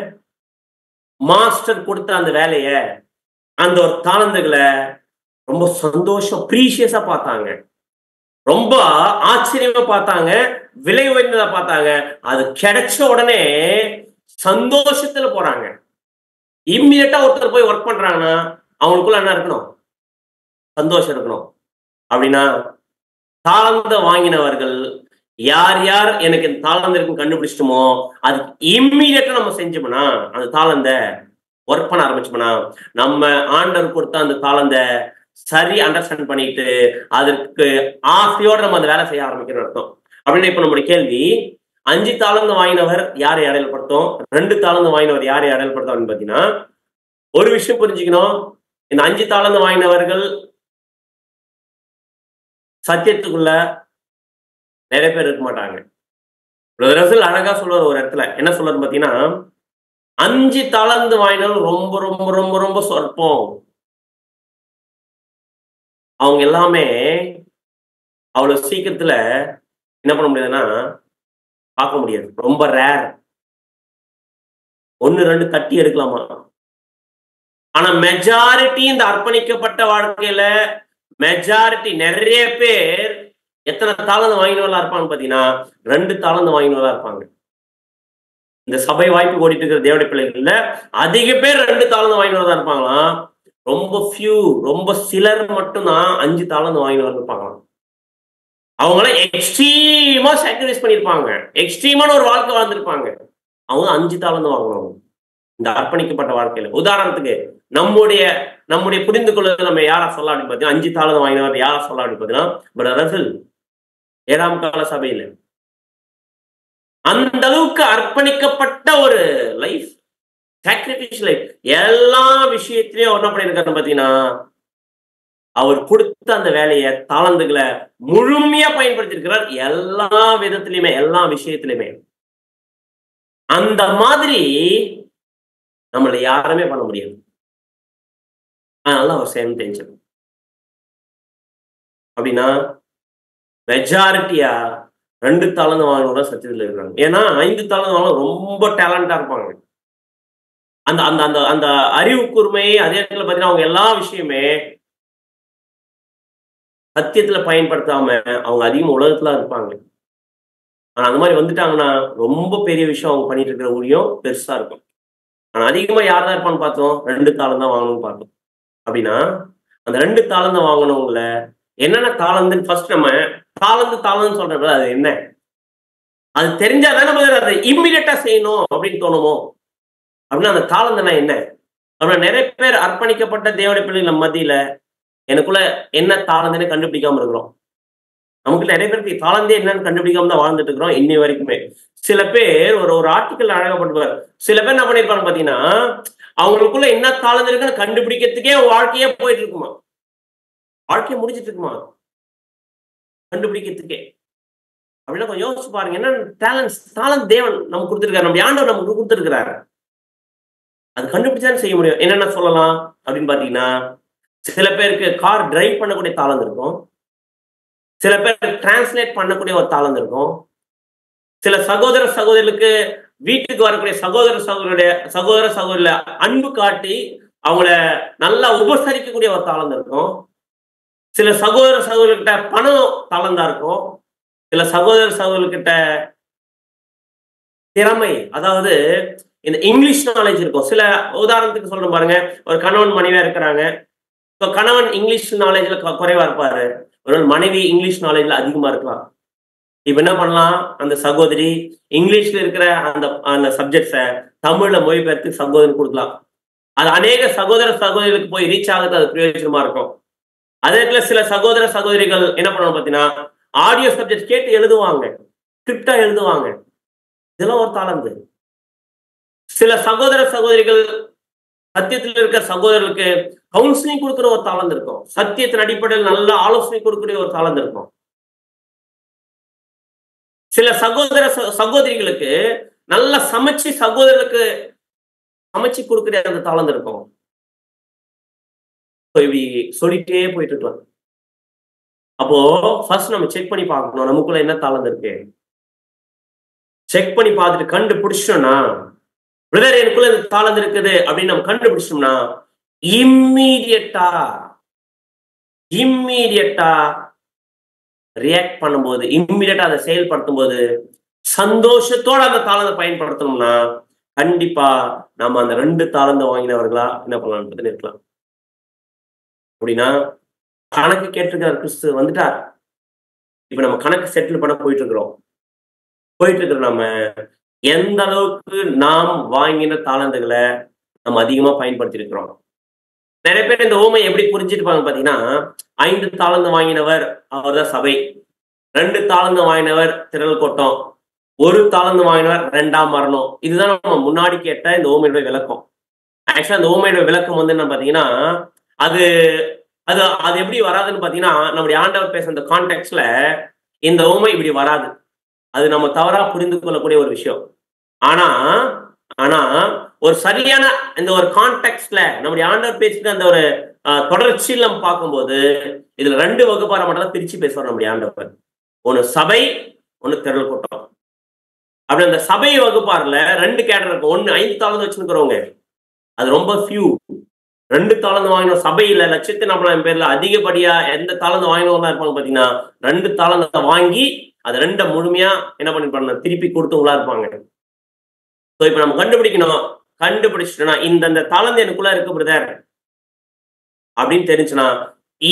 மாஸ்டர் கொடுத்த அந்த வேலைய, அந்த ஒரு தாளந்துகளை ரொம்ப சந்தோஷம் ப்ரீஷியஸா பார்த்தாங்க, ரொம்ப ஆச்சரியமா பார்த்தாங்க, விலை உயர்ந்ததா பார்த்தாங்க. அது கிடைச்ச உடனே சந்தோஷத்துல போறாங்க. இம்மீடியட்டா ஒருத்தர் போய் ஒர்க் பண்றாங்கன்னா அவங்களுக்குள்ள என்ன இருக்கணும், சந்தோஷம் இருக்கணும். அப்படின்னா தாளந்த வாங்கினவர்கள் யார் யார் எனக்கு இந்த தாளந்து இருக்குன்னு கண்டுபிடிச்சிட்டோமோ, அது இம்மீடியட்டா நம்ம செஞ்சோம்னா, அந்த தாளந்த ஒர்க் பண்ண ஆரம்பிச்சோம்னா, நம்ம ஆண்டவர் கொடுத்த அந்த தாளந்த சரி அண்டர்ஸ்டாண்ட் பண்ணிட்டு அதற்கு ஆசையோட நம்ம அந்த வேலை செய்ய ஆரம்பிக்கிற அர்த்தம். அப்படின்னு இப்ப நம்மளுடைய கேள்வி, 5 தாளந்து வாங்கினவர் யாரை அடையாளப்படுத்தும், 2 தாளந்து வாங்கினவர் யாரை அடையாளப்படுத்தும் அப்படின்னு பாத்தீங்கன்னா, ஒரு விஷயம் புரிஞ்சுக்கணும். இந்த 5 தாளந்து வாங்கினவர்கள் சத்தியத்துக்குள்ள நிறைய பேர் இருக்க மாட்டாங்க. அழகா சொல்லுவார் ஒரு இடத்துல, என்ன சொல்றாரு பாத்தீங்கன்னா, 5 தாளந்து வாங்கினவர்கள் ரொம்ப ரொம்ப ரொம்ப ரொம்ப சொற்பம். அவங்க எல்லாமே அவ்வளவு சீக்கிரத்துல என்ன பண்ண முடியாதுன்னா பார்க்க முடியாது, ரொம்ப ரேர். 1 2 தட்டி எடுக்கலாமா. ஆனா மெஜாரிட்டி இந்த அர்ப்பணிக்கப்பட்ட வாழ்க்கையில மெஜாரிட்டி நிறைய பேர் எத்தனை தாளந்து வாங்கினவர்களா இருப்பாங்க பாத்தீங்கன்னா, 2 தாளந்து வாங்கினவர்களா இருப்பாங்க. இந்த சபை வாய்ப்பு ஓடிட்டு இருக்கிற தேவடைய பிள்ளைகள்ல அதிக பேர் 2 தாளந்து வாங்கினவர்களா இருப்பாங்களாம். ரொம்ப ஃபியூ, ரொம்ப சிலர் மட்டும்தான் 5 தாளந்து வாங்கினவர்கள் இருப்பாங்களாம். அவங்கள எக்ஸ்ட்ரீமா சாக்ரிஃபைஸ் பண்ணிருப்பாங்க, எக்ஸ்ட்ரீமான ஒரு வாழ்க்கை வாழ்ந்திருப்பாங்க. அவங்க 5 தாளந்து வாங்கணும். இந்த அர்ப்பணிக்கப்பட்ட வாழ்க்கையில உதாரணத்துக்கு நம்முடைய புரிந்து கொள்ளுதல் நம்ம யாரா சொல்லலாம் அப்படின்னு பார்த்தீங்கன்னா 5 தாளந்து வாங்கினவர் யாரா சொல்லலாம் அப்படின்னு பார்த்தீங்கன்னா பிரதர் ரசல் 7ஆம் கால சபையில அந்த அளவுக்கு அர்ப்பணிக்கப்பட்ட ஒரு லைஃப், சாக்ரிஃபைஸ் லைஃப். எல்லா விஷயத்திலையும் என்ன பண்ணிருக்காரு பாத்தீங்கன்னா அவர் கொடுத்த அந்த வேலையை தாளந்துகளை முழுமையா பயன்படுத்தி இருக்கிறார். எல்லா விதத்திலுமே எல்லா விஷயத்திலுமே அந்த மாதிரி நம்மள யாருமே பண்ண முடியாது. அதனால அவர் சேர்ந்து தெரிஞ்சது. அப்படின்னா மெஜாரிட்டியா 2 தாளந்து வாங்கினவங்க சத்தியத்தில் இருக்காங்க. ஏன்னா 5 தாளந்து வாங்க ரொம்ப டேலண்டா இருப்பாங்க. அந்த அந்த அந்த அந்த அறிவு கூர்மை அதே இடத்துல பாத்தீங்கன்னா அவங்க எல்லா விஷயமே சத்தியத்துல பயன்படுத்தாம அவங்க அதிகமா உலகத்துல இருப்பாங்க. ஆனா அந்த மாதிரி வந்துட்டாங்கன்னா ரொம்ப பெரிய விஷயம் அவங்க பண்ணிட்டு இருக்கிற ஊழியம் பெருசா இருக்கும். ஆனா அதிகமா யார் தான் இருப்பான்னு பார்த்தோம், 2 தாளந்து தான் வாங்கணும்னு பார்த்தோம். அப்படின்னா அந்த 2 தாளந்து வாங்கினவங்கள என்னென்ன தாளந்துன்னு ஃபர்ஸ்ட் நம்ம தாளந்து சொல்றப்ப அது என்ன, அது தெரிஞ்சாதானே நம்ம அதை இம்மிடியட்டா செய்யணும் அப்படின்னு தோணுமோ. அப்படின்னா அந்த தாளந்துனா என்ன? அப்படின்னா நிறைய பேர் அர்ப்பணிக்கப்பட்ட தேவனுடைய பிள்ளைகள் நம்ம மத்தியில எனக்குள்ள என்ன தாளந்துன்னு கண்டுபிடிக்காம இருக்கிறோம். நமக்கு நிறைய பேருக்கு தாளந்தே என்னன்னு கண்டுபிடிக்காம தான் வாழ்ந்துட்டு இருக்கிறோம் இன்னி வரைக்குமே. சில பேர் ஒரு ஆர்டிக்கல் அழகப்பட்டுவார். சில பேர் என்ன பண்ணிருப்பாங்க பாத்தீங்கன்னா அவங்களுக்குள்ள என்ன தாளந்து இருக்குன்னு கண்டுபிடிக்கிறதுக்கே வாழ்க்கையே போயிட்டு இருக்குமா, வாழ்க்கையை முடிஞ்சிட்டு இருக்குமா கண்டுபிடிக்கிறதுக்கே. அப்படின்னா கொஞ்சம் யோசிச்சு பாருங்க. என்ன தாளந்து தேவன் நமக்கு கொடுத்துருக்காரு, நம்ம ஆண்டவர் நமக்கு கொடுத்துருக்கிறாரு. அது கண்டுபிடிச்சாலும் செய்ய முடியும். என்னென்ன சொல்லலாம் அப்படின்னு பாத்தீங்கன்னா சில பேருக்கு கார் டிரைவ் பண்ணக்கூடிய தாளந்து இருக்கும். சில பேர் டிரான்ஸ்லேட் பண்ணக்கூடிய ஒரு தாளந்து இருக்கும். சில சகோதரர்களுக்கு வீட்டுக்கு வரக்கூடிய சகோதர சகோதரில அன்பு காட்டி அவங்கள நல்லா உபசரிக்கக்கூடிய ஒரு தாளந்து இருக்கும். சில சகோதரர்கிட்ட பணம் தாளந்தா இருக்கும். சில சகோதரர்கிட்ட திறமை, அதாவது இந்த இங்கிலீஷ் நாலேஜ் இருக்கும். சில உதாரணத்துக்கு சொல்றேன் பாருங்க, ஒரு கணவன் மனைவியா இருக்கிறாங்க. இப்போ கணவன் இங்கிலீஷ் நாலேஜ்ல குறைவா இருப்பாரு, ஒரு மனைவி இங்கிலீஷ் நாலேஜ்ல அதிகமா இருக்கலாம். இப்ப என்ன பண்ணலாம், அந்த சகோதரி இங்கிலீஷ்ல இருக்கிற அந்த சப்ஜெக்ட்ஸை தமிழ்ல மொழிபெயர்த்து சகோதரன் கொடுக்கலாம். அது அநேக சகோதரிகளுக்கு போய் ரீச் ஆகுது, அது பிரயோஜனமா இருக்கும். அதே இடத்துல சில சகோதரிகள் என்ன பண்ணணும் பாத்தீங்கன்னா ஆடியோ சப்ஜெக்ட் கேட்டு எழுதுவாங்க, ஸ்கிரிப்டா எழுதுவாங்க. இதெல்லாம் ஒரு தாளந்து. சில சகோதரிகள் சத்தியத்தில் இருக்கிற சகோதரர்களுக்கு கவுன்சிலிங் கொடுக்கிற ஒரு தாளந்து இருக்கும். சத்தியத்தின் அடிப்படையில் நல்ல ஆலோசனை கொடுக்கக்கூடிய ஒரு தாளந்து இருக்கும். சில சகோதரிகளுக்கு நல்ல சகோதரர்களுக்கு சமைச்சு கொடுக்கிற அந்த தாளந்து இருக்கும். இப்படி சொல்லிட்டே போயிட்டு இருக்கலாம். அப்போ ஃபர்ஸ்ட் நம்ம செக் பண்ணி பார்க்கணும் நமக்குள்ள என்ன தாளந்து இருக்கு. செக் பண்ணி பார்த்துட்டு கண்டுபிடிச்சோம்னா பிரதர் எனக்குள்ள இந்த தாளந்து இருக்குது அப்படின்னு நம்ம கண்டுபிடிச்சோம்னா இம்மீடியட்டா ரியாக்ட் பண்ணும்போது, இம்மீடியட்டா அதை செயல்படுத்தும் போது சந்தோஷத்தோட அந்த தாளந்தை பயன்படுத்தணும்னா கண்டிப்பா நம்ம அந்த 2 தாளந்து வாங்கினவர்களா என்ன பண்ணலாம் இருக்கலாம். அப்படின்னா கணக்கு கேட்டிருக்கார், கிறிஸ்து வந்துட்டார். இப்ப நம்ம கணக்கு செட்டில் பண்ண போயிட்டு இருக்கிறோம். நம்ம எந்த அளவுக்கு நாம் வாங்கின தாளந்துகளை நம்ம அதிகமா பயன்படுத்தி இருக்கிறோம். நிறைய பேர் இந்த ஊமை எப்படி புரிஞ்சிருப்பாங்க பாத்தீங்கன்னா 5 தாளந்து வாங்கினவர் அவர் தான் சபை, 2 தாளந்து வாங்கினவர் திரள் கூட்டம், 1 தாளந்து வாங்கினவர் 2ஆம் மரணம். இதுதான் நம்ம முன்னாடி கேட்ட இந்த ஊமையோட விளக்கம். ஆக்சுவலா இந்த ஊமையோட விளக்கம் வந்து என்ன பாத்தீங்கன்னா அது அது அது எப்படி வராதுன்னு பாத்தீங்கன்னா நம்முடைய ஆண்டவர் பேசுற இந்த கான்டெக்ட்ல இந்த ஊமை இப்படி வராது. அது நம்ம தவறா புரிந்து கொள்ளக்கூடிய ஒரு விஷயம். ஆனா ஒரு சரியான இந்த ஒரு கான்டெக்ட்ல நம்முடைய ஆண்டவர் பேசுற அந்த ஒரு தொடர்ச்சியில் நம்ம பார்க்கும்போது இதுல 2 வகுப்பார மட்டும் தான் பிரிச்சு பேசுவார் நம்முடைய ஆண்டவர். ஒன்னு சபை, ஒன்னு திரள் கூட்டம். அப்படி அந்த சபை வகுப்பாறுல 2 கேடர் இருக்கும். ஒன்னு 5 தாளந்து வச்சுருக்கிறவங்க, அது ரொம்ப ஃபியூ. 2 தாளந்து வாங்கின சபையில 1,40,000 பேர்ல அதிகப்படியா எந்த தாளந்து வாங்கினவங்க இருப்பாங்க பாத்தீங்கன்னா 2 தாளந்தை வாங்கி அது 2 முழுமையா என்ன பண்ணிருப்பாங்க திருப்பி கொடுத்தவங்களா இருப்பாங்க. இப்ப நம்ம கண்டுபிடிச்சிட்டோம்னா இந்த தாளந்து எனக்குள்ள இருக்கு பிரதர் அப்படின்னு தெரிஞ்சுன்னா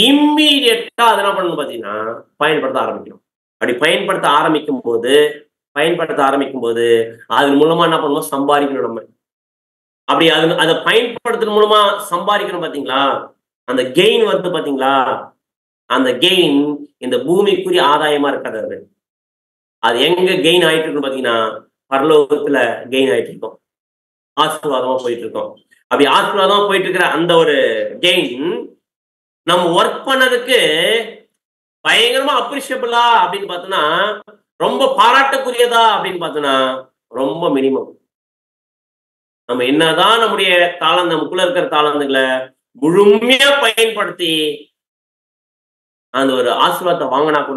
இம்மீடியட்டா அதை என்ன பண்ணணும் பாத்தீங்கன்னா பயன்படுத்த ஆரம்பிக்கணும். அப்படி பயன்படுத்த ஆரம்பிக்கும் போது பயன்படுத்த ஆரம்பிக்கும் போது அதன் மூலமா என்ன பண்ணுவோம், சம்பாதிக்கணும் நம்ம. அப்படி அதை பயன்படுத்துறது மூலமா சம்பாதிக்கணும் பாத்தீங்களா, அந்த கெயின் வந்து பாத்தீங்களா, அந்த கெயின் இந்த பூமிக்குரிய ஆதாயமா இருக்காது. அது எங்க கெயின் ஆயிட்டு இருக்குன்னு பாத்தீங்கன்னா, பரலோகத்துல கெயின் ஆயிட்டு இருக்கோம், ஆசீர்வாதமா போயிட்டு இருக்கோம். அப்படி ஆசீர்வாதமா போயிட்டு இருக்கிற அந்த ஒரு கெயின் நம்ம ஒர்க் பண்ணதுக்கு பயங்கரமா அப்ரிஷியபிளா அப்படின்னு பார்த்தோம்னா, ரொம்ப பாராட்டக்குரியதா அப்படின்னு பார்த்தோம்னா ரொம்ப மினிமம். நம்ம என்னதான் நம்முடைய தாளந்து, நமக்குள்ள இருக்கிற தாளந்துகளை முழுமையா பயன்படுத்தி அந்த ஒரு ஆசீர்வாதத்தை வாங்கினா கூட,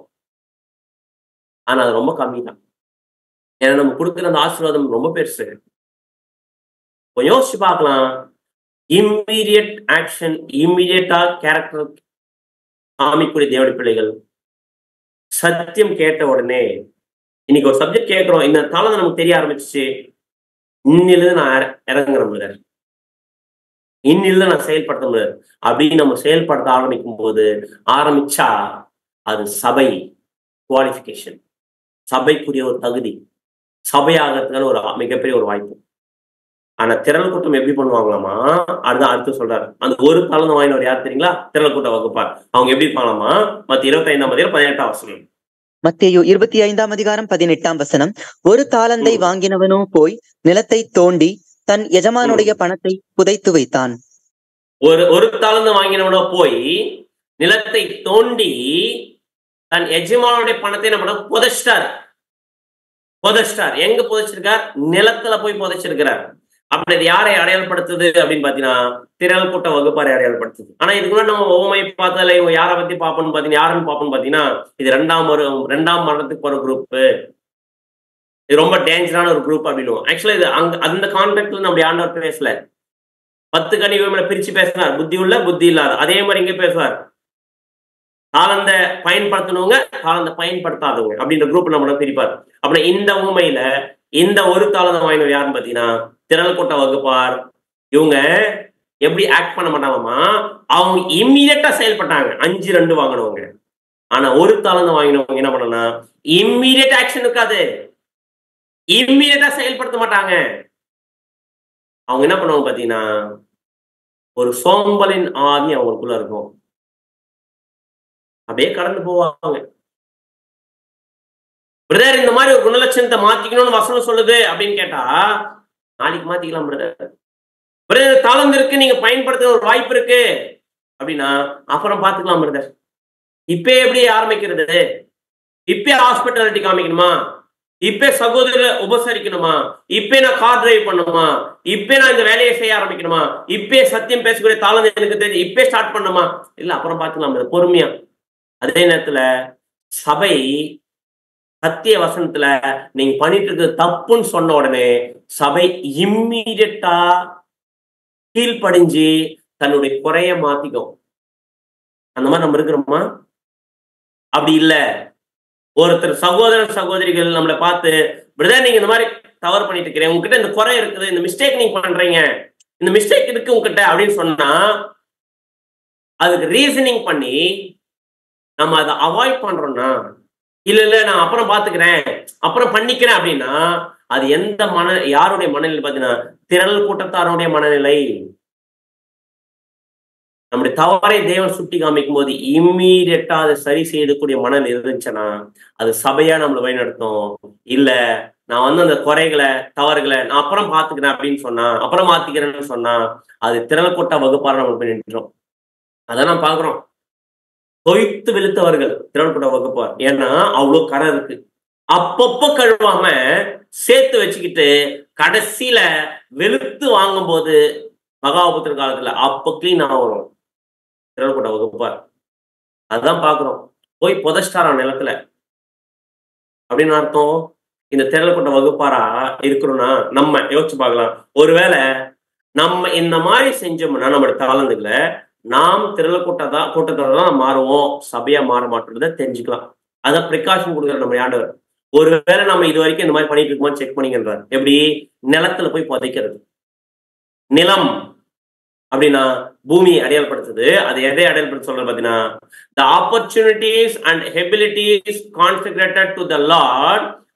ஆனா அது ரொம்ப கம்மி தான். ஏன்னா நம்ம கொடுக்குற அந்த ஆசீர்வாதம் ரொம்ப பெருசு. யோசிச்சு பார்க்கலாம். இம்மீடியட் ஆக்ஷன், இம்மீடியட்டா கேரக்டர் காமிக்கூடிய தேவனுடைய பிள்ளைகள் சத்தியம் கேட்ட உடனே, இன்னைக்கு ஒரு சப்ஜெக்ட் கேட்கிறோம், இந்த தாளந்து நமக்கு தெரிய ஆரம்பிச்சிச்சு, இன்னிலிருந்து நான் இறங்குறேன் பிரதர், இன்னிலிருந்து நான் செயல்படுத்த முடியாது அப்படின்னு நம்ம செயல்படுத்த ஆரம்பிச்சா அது சபை குவாலிஃபிகேஷன், சபைக்குரிய ஒரு தகுதி, சபையாகிறதுக்கான ஒரு மிகப்பெரிய ஒரு வாய்ப்பு. ஆனா திரள் கூட்டம் எப்படி பண்ணுவாங்களாமா, அதுதான் அடுத்து சொல்றாரு. அந்த ஒரு தாளந்து வாங்கினவர் யார் தெரியுங்களா? திரள் கூட்ட வகுப்பார். அவங்க எப்படி இருப்பாங்களாமா? மத்திய 25ஆம் அதிகாரம் 18ஆம் வசனம். மத்தேயு 25ஆம் அதிகாரம் 18ஆம் வசனம். ஒரு தாளந்தை வாங்கினவனோ போய் நிலத்தை தோண்டி தன் எஜமானுடைய பணத்தை புதைத்து வைத்தான். ஒரு தாளந்து வாங்கினவனோ போய் நிலத்தை தோண்டி தன் எஜமானுடைய பணத்தை நம்ம புதைச்சிட்டார். எங்க புதைச்சிருக்கார்? நிலத்துல போய் புதைச்சிருக்கிறார். அப்படி இது யாரை அடையாளப்படுத்துது அப்படின்னு பாத்தீங்கன்னா, திரள் கூட்ட வகுப்பாரை அடையாளப்படுத்துது. ஆனா இதுக்குள்ள நம்ம ஒவ்வொரு பார்த்ததுல இவங்க யாரை பத்தி பார்ப்போம்னு பாத்தீங்கன்னா, யாருன்னு பார்ப்போம்னு பாத்தீங்கன்னா, இது ரெண்டாம் மரணத்துக்கு போற குரூப், இது ரொம்ப டேஞ்சரான ஒரு குரூப் அப்படின்னு. ஆக்சுவலா இது அந்த கான்டெக்ட்ல நம்முடைய ஆண்டவர் பேசல. 10 கனி பிரிச்சு பேசினார், புத்தி உள்ள புத்தி இல்லாத. அதே மாதிரி இங்க பேசுவார், தாளந்த பயன்படுத்தணுங்க, தாளந்த பயன்படுத்தாதவங்க அப்படின்ற குரூப் நம்மள பிரிப்பார். அப்படி இந்த உண்மையில இந்த ஒரு தாளந்த வாங்கினவர் யாருன்னு பாத்தீங்கன்னா, திரள் கூட்ட வகுப்பார். இவங்க எப்படி ஆக்ட் பண்ண மாட்டாங்கம்மா, அவங்க இம்மீடியட்டா செயல்பட்டாங்க. 5-2 வாங்கினவங்க. ஆனா ஒரு தாளந்த வாங்கினவங்க என்ன பண்ணனா, இம்மீடியட் ஆக்ஷன் இருக்காது, இம்மீடியட்டா செயல்படுத்த மாட்டாங்க. அவங்க என்ன பண்ணுவாங்க பாத்தீங்கன்னா, ஒரு சோம்பலின் ஆவி அவங்களுக்குள்ள இருக்கும், அப்படியே கடந்து போவாங்க. பிரதர் இந்த மாதிரி ஒரு குணலட்சணத்தை மாத்திக்கணும்னு வசனம் சொல்லுது அப்படின்னு கேட்டா, நாளைக்கு மாத்திக்கலாம் பிரதர். பிரதர் தாளந்து இருக்கு, நீங்க பயன்படுத்துற ஒரு வாய்ப்பு இருக்கு அப்படின்னா அப்புறம் பாத்துக்கலாம் பிரதர். இப்ப எப்படி ஆரம்பிக்கிறது? இப்ப ஹாஸ்பிட்டாலிட்டி காமிக்கணுமா? இப்ப சகோதரரை உபசரிக்கணுமா? இப்ப நான் கார் டிரைவ் பண்ணணுமா? இப்ப நான் இந்த வேலையை செய்ய ஆரம்பிக்கணுமா? இப்ப சத்தியம் பேசக்கூடிய தாளந்து எனக்கு தெரிஞ்சு இப்ப ஸ்டார்ட் பண்ணுமா? இல்ல அப்புறம் பாத்துக்கலாம் பொறுமையா. அதே நேரத்துல சபை சத்திய வசனத்துல நீங்க பண்ணிட்டு இருக்கிறது தப்புன்னு சொன்ன உடனே சபை இம்மீடியட்டா கீழ்படிஞ்சு தன்னுடைய குறைய மாத்திக்கும். அந்த மாதிரி நம்ம இருக்கிறோமா? அப்படி இல்ல, ஒருத்தர் சகோதரிகள் நம்மளை பார்த்து, பிரதர் நீங்க இந்த மாதிரி தவறு பண்ணிட்டு இருக்கிறீங்க, உங்ககிட்ட இந்த குறை இருக்குது, இந்த மிஸ்டேக் நீங்க பண்றீங்க, இந்த மிஸ்டேக் இருக்கு உங்ககிட்ட அப்படின்னு சொன்னா அதுக்கு ரீசனிங் பண்ணி நம்ம அதை அவாய்ட் பண்றோம்னா, இல்ல நான் அப்புறம் பாத்துக்கிறேன், அப்புறம் பண்ணிக்கிறேன் அப்படின்னா அது எந்த யாருடைய மனநிலை பாத்தீங்கன்னா, திரள் கூட்டத்தாருடைய மனநிலை. நம்முடைய தவறை தேவன் சுட்டி காமிக்கும் போது இம்மீடியட்டா அதை சரி செய்யக்கூடிய மனநிலை இருந்துச்சுன்னா அது சபையா நம்மளை வழிநடத்தும். இல்ல நான் அந்த குறைகளை தவறுகளை நான் அப்புறம் பாத்துக்கிறேன் அப்படின்னு சொன்னா, அப்புறம் மாத்திக்கிறேன்னு சொன்னா அது திரள் கூட்ட வகுப்பார நம்ம போய் நின்றோம். அதான் நான் பாக்குறோம், தொய்த்து வெளுத்தவர்கள் திரள் கூட்ட வகுப்பார். ஏன்னா அவ்வளவு கரை இருக்கு, அப்பப்ப கழுவாம சேர்த்து வச்சுக்கிட்டு கடைசியில வெளுத்து வாங்கும் போது மகாபுத்திர காலத்துல அப்ப கிளீன் ஆகணும் திரள் கூட்ட வகுப்பார். அதுதான் பாக்குறோம், போய் புதைச்சிட்டாராம் நிலத்துல அப்படின்னு அர்த்தம். இந்த திரள் கூட்ட வகுப்பாரா இருக்கிறோம்னா நம்ம யோசிச்சு பார்க்கலாம். ஒருவேளை நம்ம இந்த மாதிரி செஞ்சோம்னா நம்மளுடைய தாளந்துகளை நாம் திரள் கூட்டத்தோட தான் மாறுவோம், சபையா மாற மாட்டோம்ன்றதை தெரிஞ்சுக்கலாம். அதான் பிரிகாஷன் கொடுக்குற நம்ம ஆண்டவர். ஒருவேளை நம்ம இது வரைக்கும் இந்த மாதிரி பண்ணிட்டு இருக்கோமா செக் பண்ணிக்கின்றார். எப்படி? நிலத்துல போய் புதைக்கிறது. நிலம் அப்படின்னா பூமியை அடையாளப்படுத்துது. அது எதை அடையாளப்படுத்த சொல்றது பாத்தீங்கன்னா, the opportunities and abilities consecrated to the Lord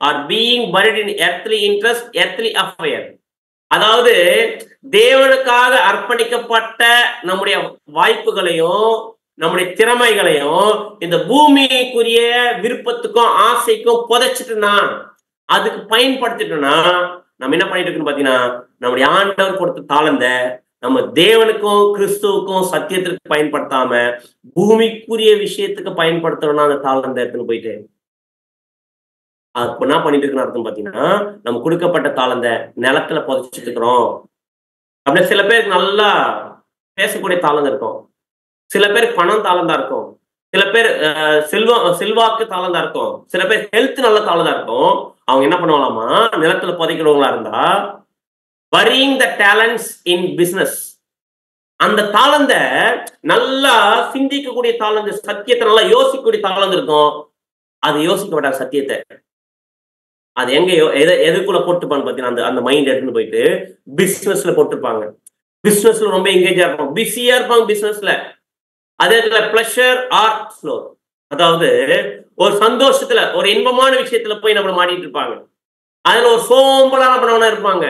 are being buried in earthly interest, earthly affair. அதாவது தேவனுக்காக அர்ப்பணிக்கப்பட்ட நம்முடைய வாய்ப்புகளையும் நம்முடைய திறமைகளையும் இந்த பூமிக்குரிய விருப்பத்துக்கும் ஆசைக்கும் புதைச்சிட்டுனா, அதுக்கு பயன்படுத்திட்டோம்னா நம்ம என்ன பண்ணிட்டு இருக்கோம்னு பாத்தீங்கன்னா, நம்முடைய ஆண்டவர் கொடுத்த தாளந்த நம்ம தேவனுக்கும் கிறிஸ்துவுக்கும் சத்தியத்திற்கு பயன்படுத்தாம பூமிக்குரிய விஷயத்துக்கு பயன்படுத்தணும்னா அந்த தாளந்த இடத்துல போயிட்டு அப்ப என்ன பண்ணிட்டு இருக்குன்னு அர்த்தம் பாத்தீங்கன்னா, நம்ம கொடுக்கப்பட்ட தாளந்த நிலத்துல புதைச்சிட்டு இருக்கிறோம். அப்படியே சில பேருக்கு நல்லா பேசக்கூடிய தாளந்தம் இருக்கும், சில பேருக்கு பணம் தாளந்தா இருக்கும், சில பேர் செல்வாக்கு தாளந்தா இருக்கும், சில பேர் ஹெல்த் நல்ல தாளந்தா இருக்கும். அவங்க என்ன பண்ணுவாங்களாமா, நிலத்துல புதைக்கிறவங்களா இருந்தா burying the talents in business. அந்த தாளந்த நல்லா சிந்திக்கக்கூடிய தாளந்து, சத்தியத்தை நல்லா யோசிக்கக்கூடிய தாளந்து இருக்கும். அது யோசிக்க மாட்டாங்க சத்தியத்தை. அது எங்க எதுக்குள்ள போட்டுப்பாங்க பாத்தீங்கன்னா, அந்த மைண்ட் எடுத்துன்னு போயிட்டு பிசினஸ்ல போட்டுருப்பாங்க. பிசினஸ்ல ரொம்ப எங்கேஜா இருப்பாங்க, பிஸியா இருப்பாங்க பிசினஸ்ல. அதே பிளஷர் ஆர் ஸ்லோ, அதாவது ஒரு சந்தோஷத்துல ஒரு இன்பமான விஷயத்துல போய் நம்ம மாட்டிட்டு இருப்பாங்க. அதுல ஒரு சோம்பலான பண்ணவனா இருப்பாங்க.